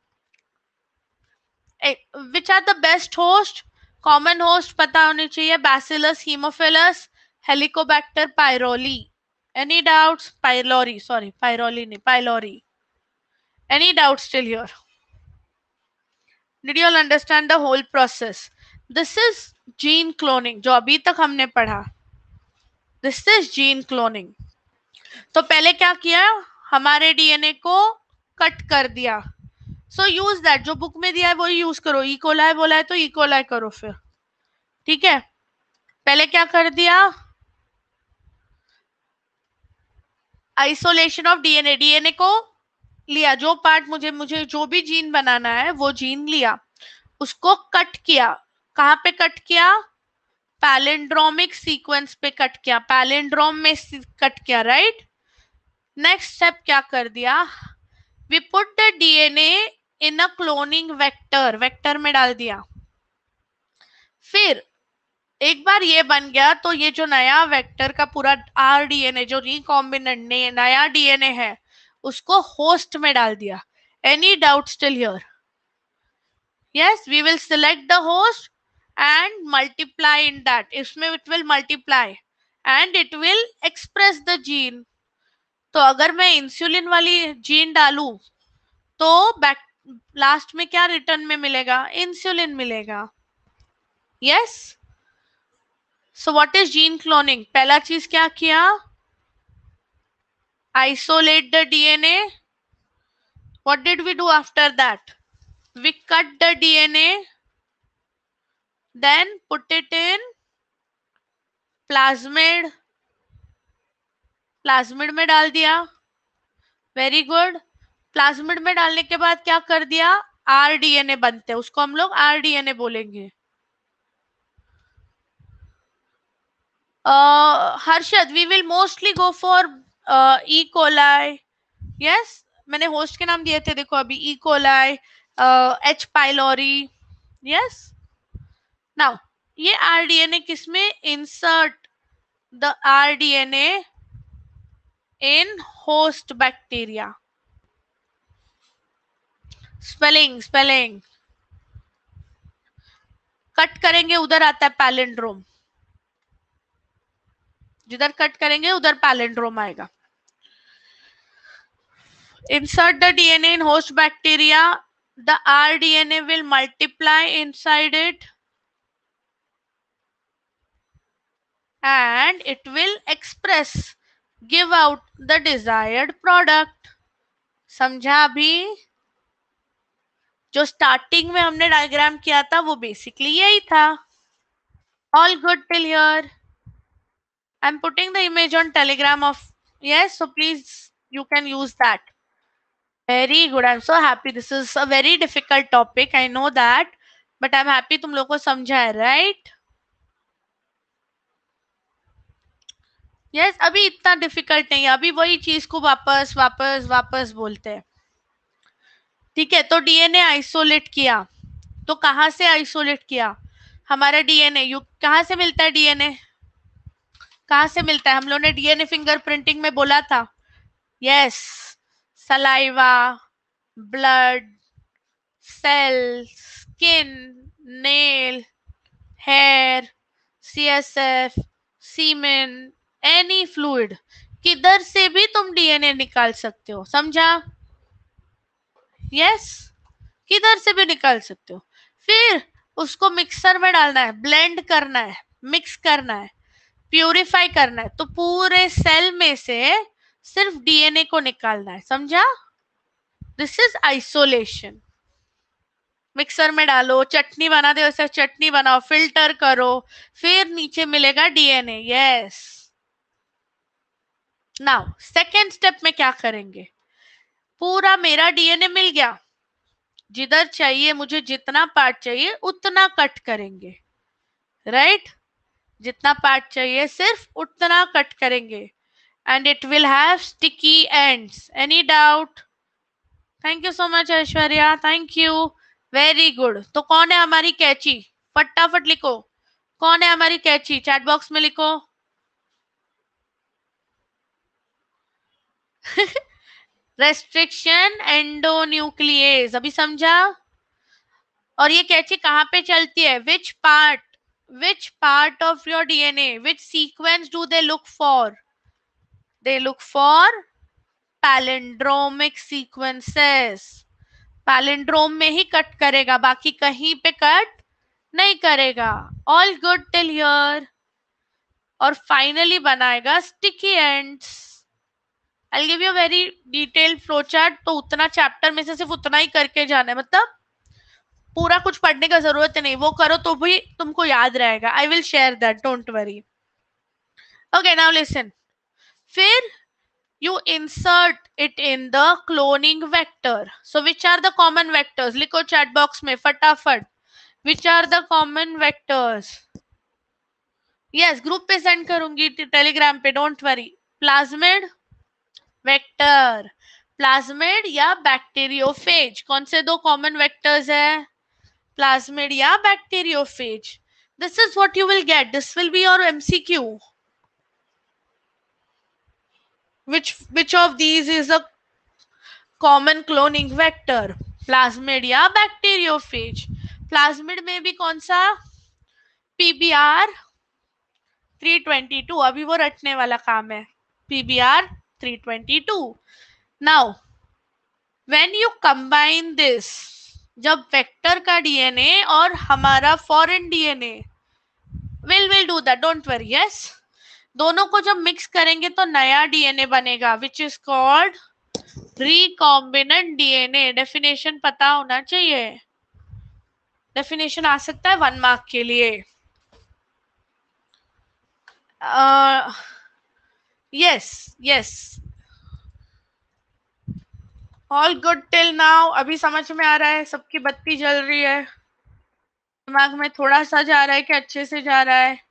Which are the best host? Common host पता होनी चाहिए. Bacillus, Haemophilus, Helicobacter pylori. Any doubts? Pylori, sorry, pylori नहीं, pylori. Any doubts still here? Did you all understand the whole process? This is gene cloning जो अभी तक हमने पढ़ा. This is gene cloning. तो पहले क्या किया? हमारे डीएनए को कट कर दिया. सो यूज दैट, जो बुक में दिया है वही यूज करो. ई कोलाई बोला है तो ई कोलाई करो फिर. ठीक है, पहले क्या कर दिया, आइसोलेशन ऑफ डीएनए. डीएनए को लिया, जो पार्ट मुझे मुझे जो भी जीन बनाना है वो जीन लिया, उसको कट किया. कहाँ पे कट किया, पैलिंड्रोमिक सीक्वेंस पे कट किया, पैलिंड्रोम में कट किया. राइट, नेक्स्ट स्टेप क्या कर दिया, we put the DNA in a cloning vector, vector में डाल दिया. फिर एक बार ये बन गया तो ये जो नया वेक्टर का पूरा आरडीएनए, जो रिकॉम्बिनेंट नया डीएनए है, उसको होस्ट में डाल दिया. Any doubt still here? Yes, we will select the host and multiply in that. इसमें it will multiply and it will express the gene. तो अगर मैं इंसुलिन वाली जीन डालू तो बैक लास्ट में क्या रिटर्न में मिलेगा, इंसुलिन मिलेगा. Yes, so what is gene cloning? पहला चीज क्या किया, isolate the D N A. What did we do after that? We cut the D N A, then put it in plasmid, plasmid में डाल दिया. Very good. प्लाज्मिड में डालने के बाद क्या कर दिया, आरडीएनए बनते हैं, उसको हम लोग आरडीएनए बोलेंगे. Harshad, we will mostly go for E coli. Yes, मैंने होस्ट के नाम दिए थे, देखो अभी E coli, H pylori. Yes, now ये आरडीएनए किसमें, insert the rDNA in host bacteria. Spelling spelling cut करेंगे उधर आता है पैलिंड्रोम, जिधर कट करेंगे उधर पैलिंड्रोम आएगा. Insert the D N A in host bacteria. The R D N A will multiply inside it and it will express, give out the desired product. समझा अभी? जो स्टार्टिंग में हमने डायग्राम किया था वो बेसिकली यही था. All good till here? I'm putting the image on Telegram of, yes, so please you can use that. Very good. I'm so happy. This is a very difficult topic. I know that, but I'm happy तुम लोग को समझा है, right? Yes, अभी इतना difficult नहीं है, अभी वही चीज को वापस वापस वापस बोलते हैं. ठीक है, तो डीएनए आइसोलेट किया, तो कहाँ से आइसोलेट किया, हमारा डीएनए यू कहाँ से मिलता है, डीएनए कहाँ से मिलता है, हम लोगों ने डीएनए फिंगरप्रिंटिंग में बोला था. Yes, saliva, blood, cell, skin, nail, hair, CSF, semen, any fluid, किधर से भी तुम डीएनए निकाल सकते हो. समझा? यस, किधर से भी निकाल सकते हो. फिर उसको मिक्सर में डालना है, ब्लेंड करना है, मिक्स करना है, प्यूरिफाई करना है, तो पूरे सेल में से सिर्फ डीएनए को निकालना है. समझा? This is isolation. मिक्सर में डालो, चटनी बना दो, वैसे चटनी बनाओ, फिल्टर करो, फिर नीचे मिलेगा DNA. Yes, now second step में क्या करेंगे, पूरा मेरा डीएनए मिल गया, जिधर चाहिए मुझे, जितना पार्ट चाहिए उतना कट करेंगे. Right right? जितना पार्ट चाहिए सिर्फ उतना कट करेंगे. And it will have sticky ends. Any doubt? Thank you so much Aishwarya, thank you. Very good. तो कौन है हमारी कैची, फटाफट लिखो, कौन है हमारी कैची, चैट बॉक्स में लिखो. रेस्ट्रिक्शन एंडोन्यूक्लिएज, अभी समझा? और ये कैची कहाँ पे चलती है, which part, which part of your DNA, which sequence do they look for, they look for palindromic sequences. Palindrome में ही कट करेगा, बाकी कहीं पे कट नहीं करेगा. All good till here? और फाइनली बनाएगा sticky ends I give you very detailed flow chart, तो उतना चैप्टर में से सिर्फ उतना ही करके जाना है, मतलब पूरा कुछ पढ़ने का जरूरत नहीं, वो करो तो भी तुमको याद रहेगा. I will share that, don't worry. Okay now listen. फिर you insert it in the cloning vector. So which are the common vectors? लिखो chat box में फटाफट. Which are the common vectors? Yes, group पे send करूंगी, telegram पे, don't worry. Plasmid vector, plasmid या bacteriophage. कौन से दो common vectors है? Plasmid या bacteriophage. This is what you will get. This will be your M C Q. Which which of these is a common cloning vector? Plasmid या bacteriophage. Plasmid में भी कौन सा? PBR three twenty two. अभी वो रटने वाला काम है. PBR three twenty two. Now when you combine this, जब वेक्टर का डीएनए और हमारा foreign DNA, will will do that, don't worry. Yes, दोनों को जब मिक्स करेंगे तो नया डीएनए बनेगा, which is called recombinant DNA. Definition पता होना चाहिए. डेफिनेशन आ सकता है वन मार्क के लिए. Yes yes, all good till now. अभी समझ में आ रहा है? सबकी बत्ती जल रही है? दिमाग में थोड़ा सा जा रहा है कि अच्छे से जा रहा है?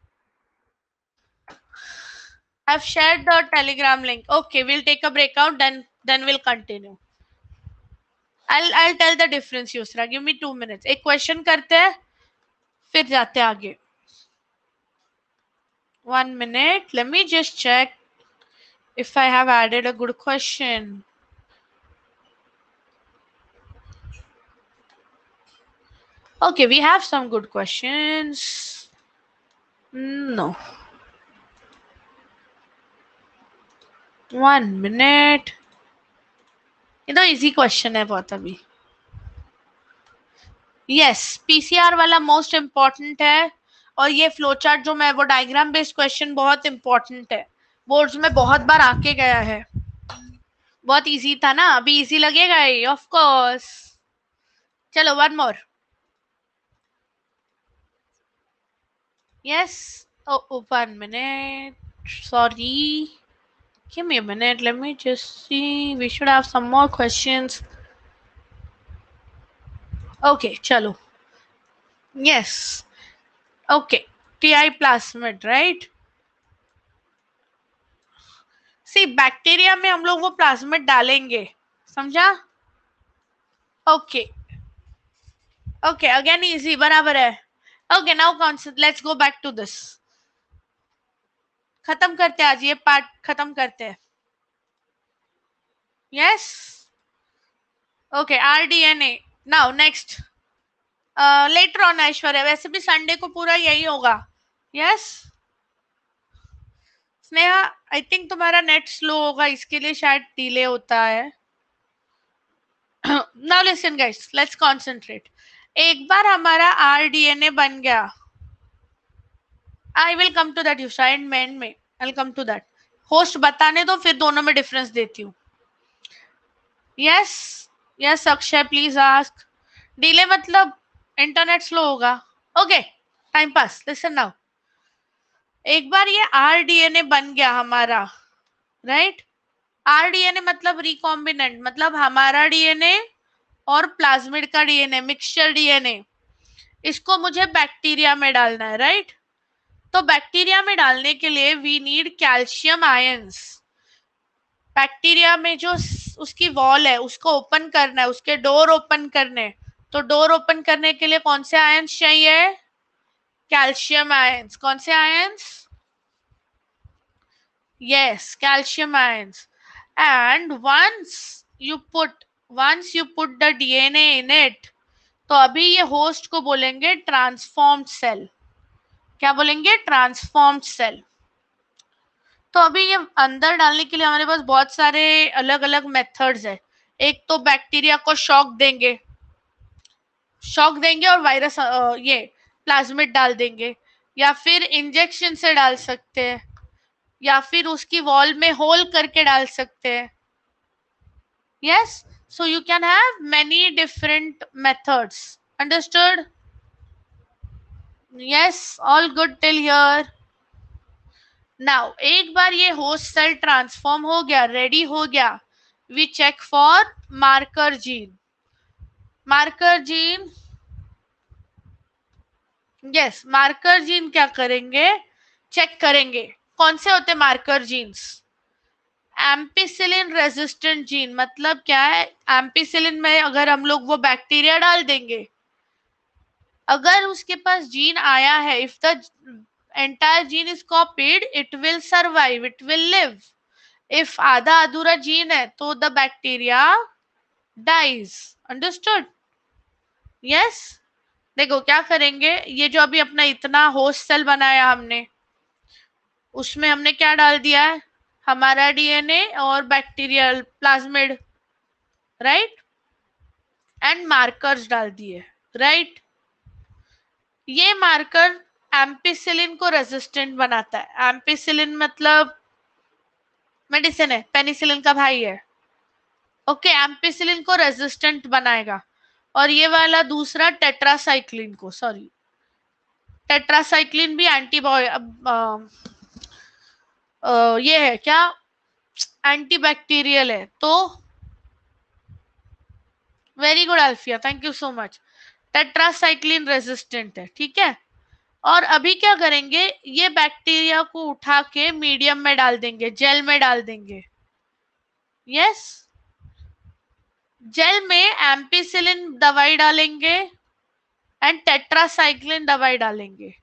I've shared the telegram link. Okay, we'll take a breakout, then then we'll continue. I'll I'll tell the difference, Yusra. Give me two minutes. एक question करते हैं, फिर जाते हैं आगे. One minute. Let me just check if I have added a good question. Okay, we have some good questions. No. One minute. ये तो easy question है बहुत अभी. यस, पीसीआर वाला मोस्ट इम्पॉर्टेंट है, और ये फ्लो चार्ट जो मैं, वो डायग्राम बेस्ड क्वेश्चन बहुत इम्पॉर्टेंट है. बोर्ड्स में बहुत बार आके गया है. बहुत इजी था ना? अभी इजी लगेगा ही, ऑफ कोर्स. चलो one more. Yes, oh, one minute. Sorry. Give me a minute. Let me just see. We should have some more questions. Okay, chalo. Yes. Okay. T I plasmid, right? See, bacteria में हम लोग वो plasmid डालेंगे, समझा? Okay okay, again easy, बराबर है. Okay now concept, let's go back to this. खत्म करते हैं आज, ये पार्ट खत्म करते हैं. Yes, okay. RDNA. Now next, later on Aishwarya. वैसे भी संडे को पूरा यही होगा. यस स्नेहा, आई थिंक तुम्हारा नेट स्लो होगा, इसके लिए शायद डिले होता है. Now listen guys, let's concentrate. एक बार हमारा आरडीएनए बन गया, I will come to that you side man में. आई will come to that. Host बताने दो, फिर दोनों में डिफरेंस देती हूँ. Yes yes Akshay, please ask. Delay मतलब इंटरनेट स्लो होगा. Okay, time pass. Listen now. एक बार ये आरडीएनए बन गया हमारा, राइट? आरडीएनए मतलब रिकॉम्बिनेंट, मतलब हमारा डीएनए और प्लाज्मिड का डीएनए, मिक्सचर डीएनए. इसको मुझे बैक्टीरिया में डालना है, राइट? तो बैक्टीरिया में डालने के लिए we need calcium ions. Bacteria में जो उसकी वॉल है उसको ओपन करना है, उसके डोर ओपन करने. तो डोर ओपन करने के लिए कौन से आयंस चाहिए? Calcium ions. कौन से ions? yes, calcium ions. And once you put once you put the DNA in it, तो अभी ये होस्ट को बोलेंगे ट्रांसफॉर्म्ड सेल. क्या बोलेंगे? Transformed cell. तो अभी ये अंदर डालने के लिए हमारे पास बहुत सारे अलग अलग मेथड्स है. एक तो बैक्टीरिया को शॉक देंगे, शॉक देंगे और वायरस ये प्लाज्मिड डाल देंगे, या फिर इंजेक्शन से डाल सकते हैं, या फिर उसकी वॉल में होल करके डाल सकते हैं. Yes, so you can have many different methods. Understood? Yes, all good till here. Now एक बार ये होस्ट सेल ट्रांसफॉर्म हो गया, रेडी हो गया, we check for marker gene. Marker gene, yes, marker gene क्या करेंगे, चेक करेंगे. कौन से होते marker genes? Ampicillin resistant gene. मतलब क्या है, एम्पिसिलिन में अगर हम लोग वो बैक्टीरिया डाल देंगे, अगर उसके पास जीन आया है, if the entire gene is copied, it will survive, it will live. If आधा अधूरा जीन है तो the bacteria dies. Understood? Yes? देखो क्या करेंगे, ये जो अभी अपना इतना होस्ट सेल बनाया हमने, उसमें हमने क्या डाल दिया है, हमारा डीएनए और bacterial plasmid, right, and markers डाल दिए, राइट. ये मार्कर एम्पिसिलिन को रेजिस्टेंट बनाता है. एम्पिसिलिन मतलब मेडिसिन है, पेनिसिलिन का भाई है. ओके, एम्पिसिलिन को रेजिस्टेंट बनाएगा. और ये वाला दूसरा टेट्रासाइक्लिन को, सॉरी, टेट्रासाइक्लिन भी एंटीबॉय ये है क्या, एंटीबैक्टीरियल है. तो very good Alfiya, thank you so much. Tetracycline resistant है, ठीक है. और अभी क्या करेंगे, ये बैक्टीरिया को उठा के मीडियम में डाल देंगे, जेल में डाल देंगे. यस, जेल में एम्पिसिलिन दवाई डालेंगे एंड टेट्रासाइक्लिन दवाई डालेंगे.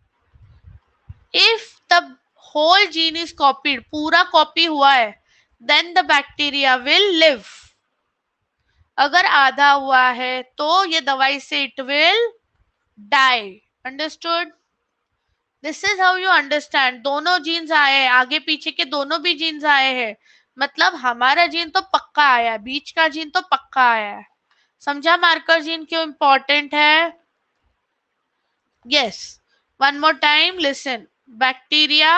If the whole gene is copied, पूरा कॉपी हुआ है, then the bacteria will live. अगर आधा हुआ है तो ये दवाई से it will die. Understood? This is how you understand. दोनों जीन्स आए हैं, आगे पीछे के दोनों भी जीन्स आए हैं, मतलब हमारा जीन तो पक्का आया है, बीच का जीन तो पक्का आया है. समझा मार्कर जीन क्यों इंपॉर्टेंट है? Yes, one more time listen. Bacteria,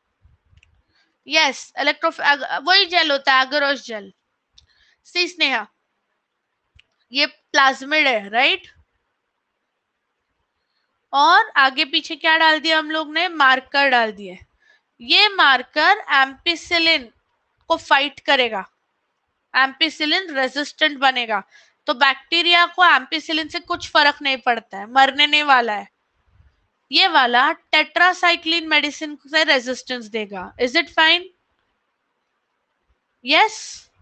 yes, electro वही जेल होता है, एगरोस जेल. सी स्नेहा, ये प्लाज्मिड है, राइट, और आगे पीछे क्या डाल दिया हम लोग ने, मार्कर डाल दिए. ये मार्कर एम्पिसिलिन को फाइट करेगा, एम्पिसिलिन रेजिस्टेंट बनेगा. तो बैक्टीरिया को एम्पिसिलिन से कुछ फर्क नहीं पड़ता है, मरने नहीं वाला है. ये वाला टेट्रासाइक्लिन मेडिसिन से रेजिस्टेंस देगा. Is it fine? यस,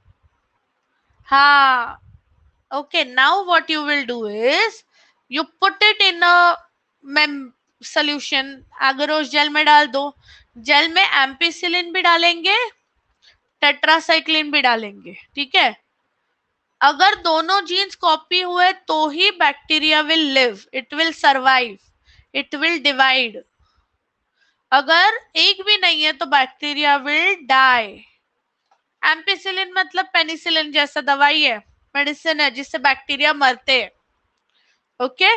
हाँ. Okay, now what you will do is you put it in a solution, agarose gel में डाल दो. जेल में एम्पिसिलिन भी डालेंगे, टेट्रासाइक्लिन भी डालेंगे, ठीक है. अगर दोनों जीन्स कॉपी हुए तो ही bacteria will live, it will survive, it will divide. अगर एक भी नहीं है तो बैक्टीरिया विल डाई. एम्पिसिलिन मतलब पेनिसिलिन जैसा दवाई है, मेडिसिन है, जिससे बैक्टीरिया मरते हैं. ओके,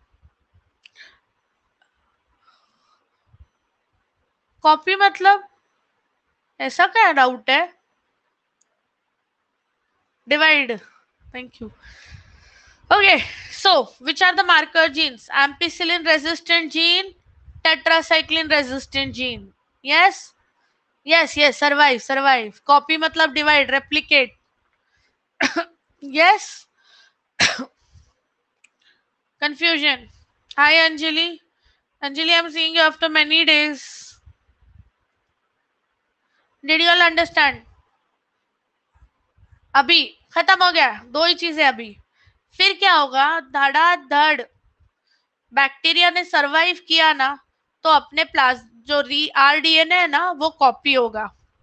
कॉपी मतलब ऐसा क्या डाउट है? Divide, thank you. Okay, so which are the marker genes? Ampicillin resistant gene, tetracycline resistant gene. Yes, yes, yes. Survive, survive. Copy मतलब divide, replicate. Yes. Confusion. Hi Anjali. Anjali, I'm seeing you after many days. Did you all understand? अभी खत्म हो गया, दो ही चीजें अभी. फिर क्या होगा, धड़ाधड़ बैक्टीरिया ने सरवाइव किया ना, तो अपने प्लाज जो आरडीएनए है ना, वो कॉपी होगा,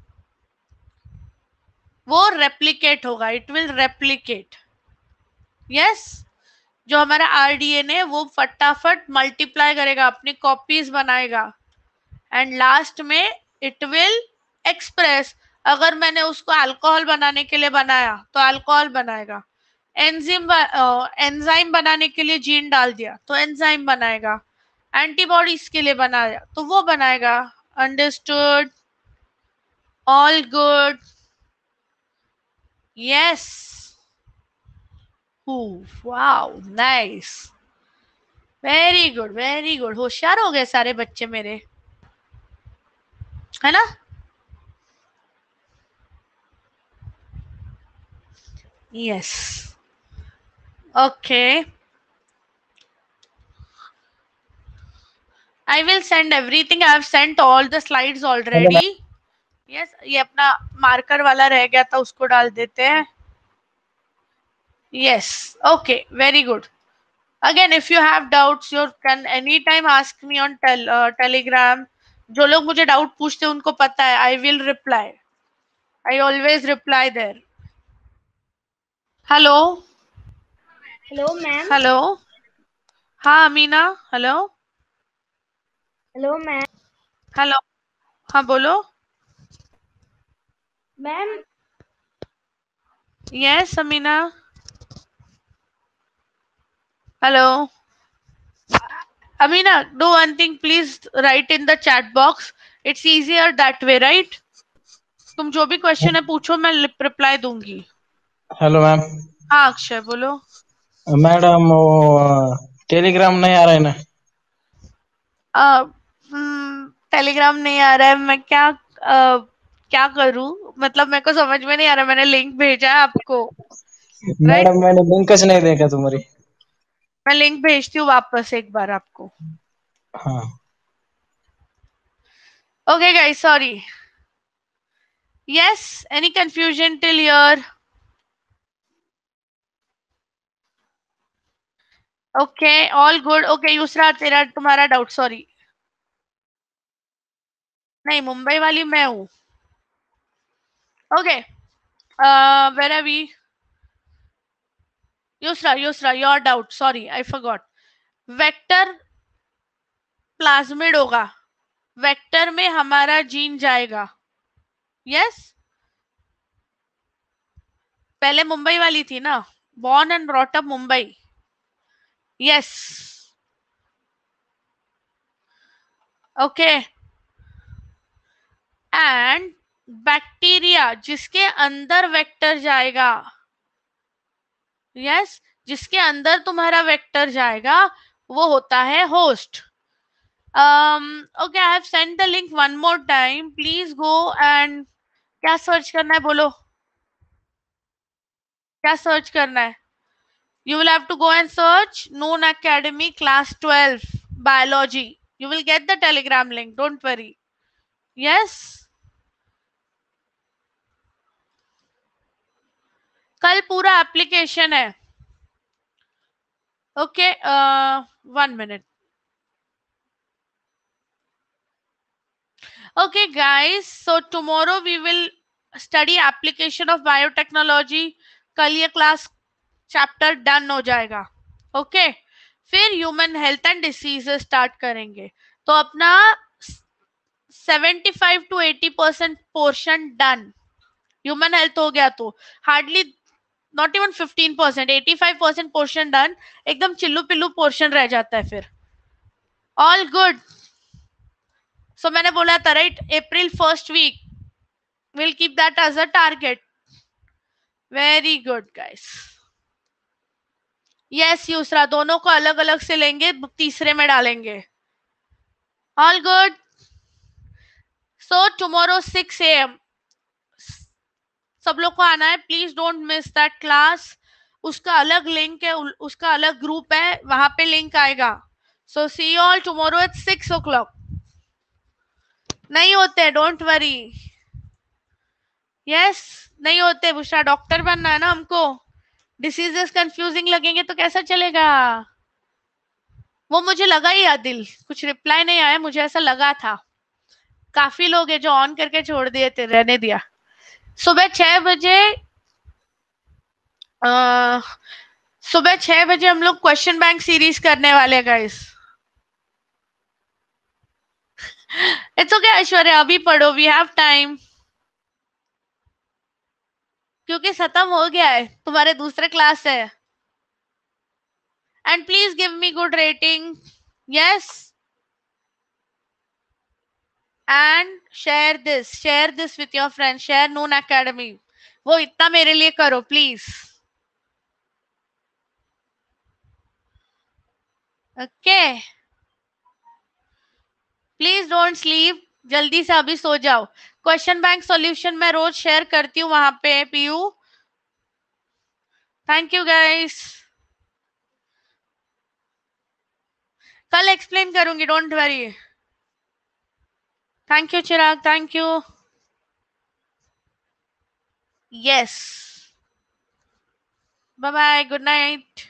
वो रेप्लिकेट होगा, इट विल रेप्लिकेट. यस, जो हमारा आरडीएनए वो फटाफट मल्टीप्लाई करेगा, अपनी कॉपीज बनाएगा, एंड लास्ट में इट विल एक्सप्रेस. अगर मैंने उसको अल्कोहल बनाने के लिए बनाया तो अल्कोहल बनाएगा. एंजाइम एंजाइम बनाने के लिए जीन डाल दिया तो एंजाइम बनाएगा. एंटीबॉडीज के लिए बनाया तो वो बनाएगा. Understood? All good. Yes. Ooh, wow, nice. Very good very good. होशियार हो गए सारे बच्चे मेरे, है ना? Yes. Okay. I will send everything. I have sent all the slides hello already. Yes, ये अपना मार्कर वाला रह गया था, उसको डाल देते हैं. Yes. Okay, very good. Again, if you have doubts, you can anytime ask me on tel, uh, Telegram. जो लोग मुझे डाउट पूछते हैं उनको पता है, I will reply. I always reply there. Hello. Hello ma'am. Hello. हाँ Amina. Hello. Hello ma'am. Hello. हाँ बोलो. Ma'am. Yes Amina. Hello. Amina, do one thing, please write in the chat box. It's easier that way, right? तुम जो भी question है पूछो, मैं reply दूंगी. Hello ma'am. हाँ अक्षय बोलो. मैडम वो टेलीग्राम नहीं आ रहा है ना? टेलीग्राम नहीं आ रहा है. मैं क्या आ, क्या करूं? मतलब मेरे को समझ में नहीं आ रहा. मैंने लिंक भेजा है आपको. राइट. मैडम मैंने लिंक च नहीं देखा तुम्हारी. मैं लिंक भेजती हूँ वापस एक बार आपको. हाँ. Okay guys, sorry. Yes, any confusion till here? Okay, all good. Okay Yusra, तेरा तुम्हारा डाउट. सॉरी. नहीं, मुंबई वाली मैं हूँ. Okay. Where are we? Yusra, Yusra, your doubt. Sorry, I forgot. Vector plasmid होगा. वेक्टर में हमारा जीन जाएगा. यस. पहले मुंबई वाली थी ना. Born and brought up Mumbai. Yes. Okay. And bacteria जिसके अंदर वेक्टर जाएगा. यस yes, जिसके अंदर तुम्हारा वेक्टर जाएगा वो होता है host. um okay, I have sent the link one more time. Please go and क्या सर्च करना है बोलो. क्या सर्च करना है? You will have to go and search Noon Academy class twelve biology. You will get the telegram link, don't worry. Yes. कल पूरा application है. Okay, one minute. Okay guys, so tomorrow we will study application of biotechnology. कल ये class chapter done हो जाएगा. Okay okay? फिर human health and disease start करेंगे. तो अपना seventy five to eighty percent portion done. Human health हो गया तो hardly not even fifteen percent, eighty five percent portion done. एकदम चिल्लू पिल्लू पोर्शन रह जाता है फिर. All good. सो मैंने बोला था right, April first week will keep that as a target. Very good guys. Yes Yusra, दोनों को अलग अलग से लेंगे, तीसरे में डालेंगे. All good. So tomorrow six A M सब लोग को आना है. Please don't miss that class. उसका अलग लिंक है, उसका अलग ग्रुप है, वहां पे लिंक आएगा. So see you all tomorrow at six o'clock. नहीं होते, डोंट वरी. यस, नहीं होते. बुशरा, डॉक्टर बनना है ना हमको. डिसीजेस कंफ्यूजिंग लगेंगे तो कैसा चलेगा? वो मुझे लगा ही है. दिल कुछ रिप्लाई नहीं आया, मुझे ऐसा लगा था. काफी लोग है जो ऑन करके छोड़ दिए थे, रहने दिया. सुबह छह बजे आ, सुबह छह बजे हम लोग क्वेश्चन बैंक सीरीज करने वाले हैं गाइस. इट्स ओके ऐश्वर्या, अभी पढ़ो, वी हैव टाइम. क्योंकि खत्म हो गया है, तुम्हारे दूसरे क्लास है. And please give me good rating. Yes. And share this share this with your friend, share Noon Academy, वो इतना मेरे लिए करो please. Okay, please don't sleep, जल्दी से अभी सो जाओ। क्वेश्चन बैंक सॉल्यूशन मैं रोज शेयर करती हूँ वहां पे पीयू। थैंक यू गाइस, कल एक्सप्लेन करूंगी, don't worry. Thank you Chirag, thank you. Yes, bye bye, good night.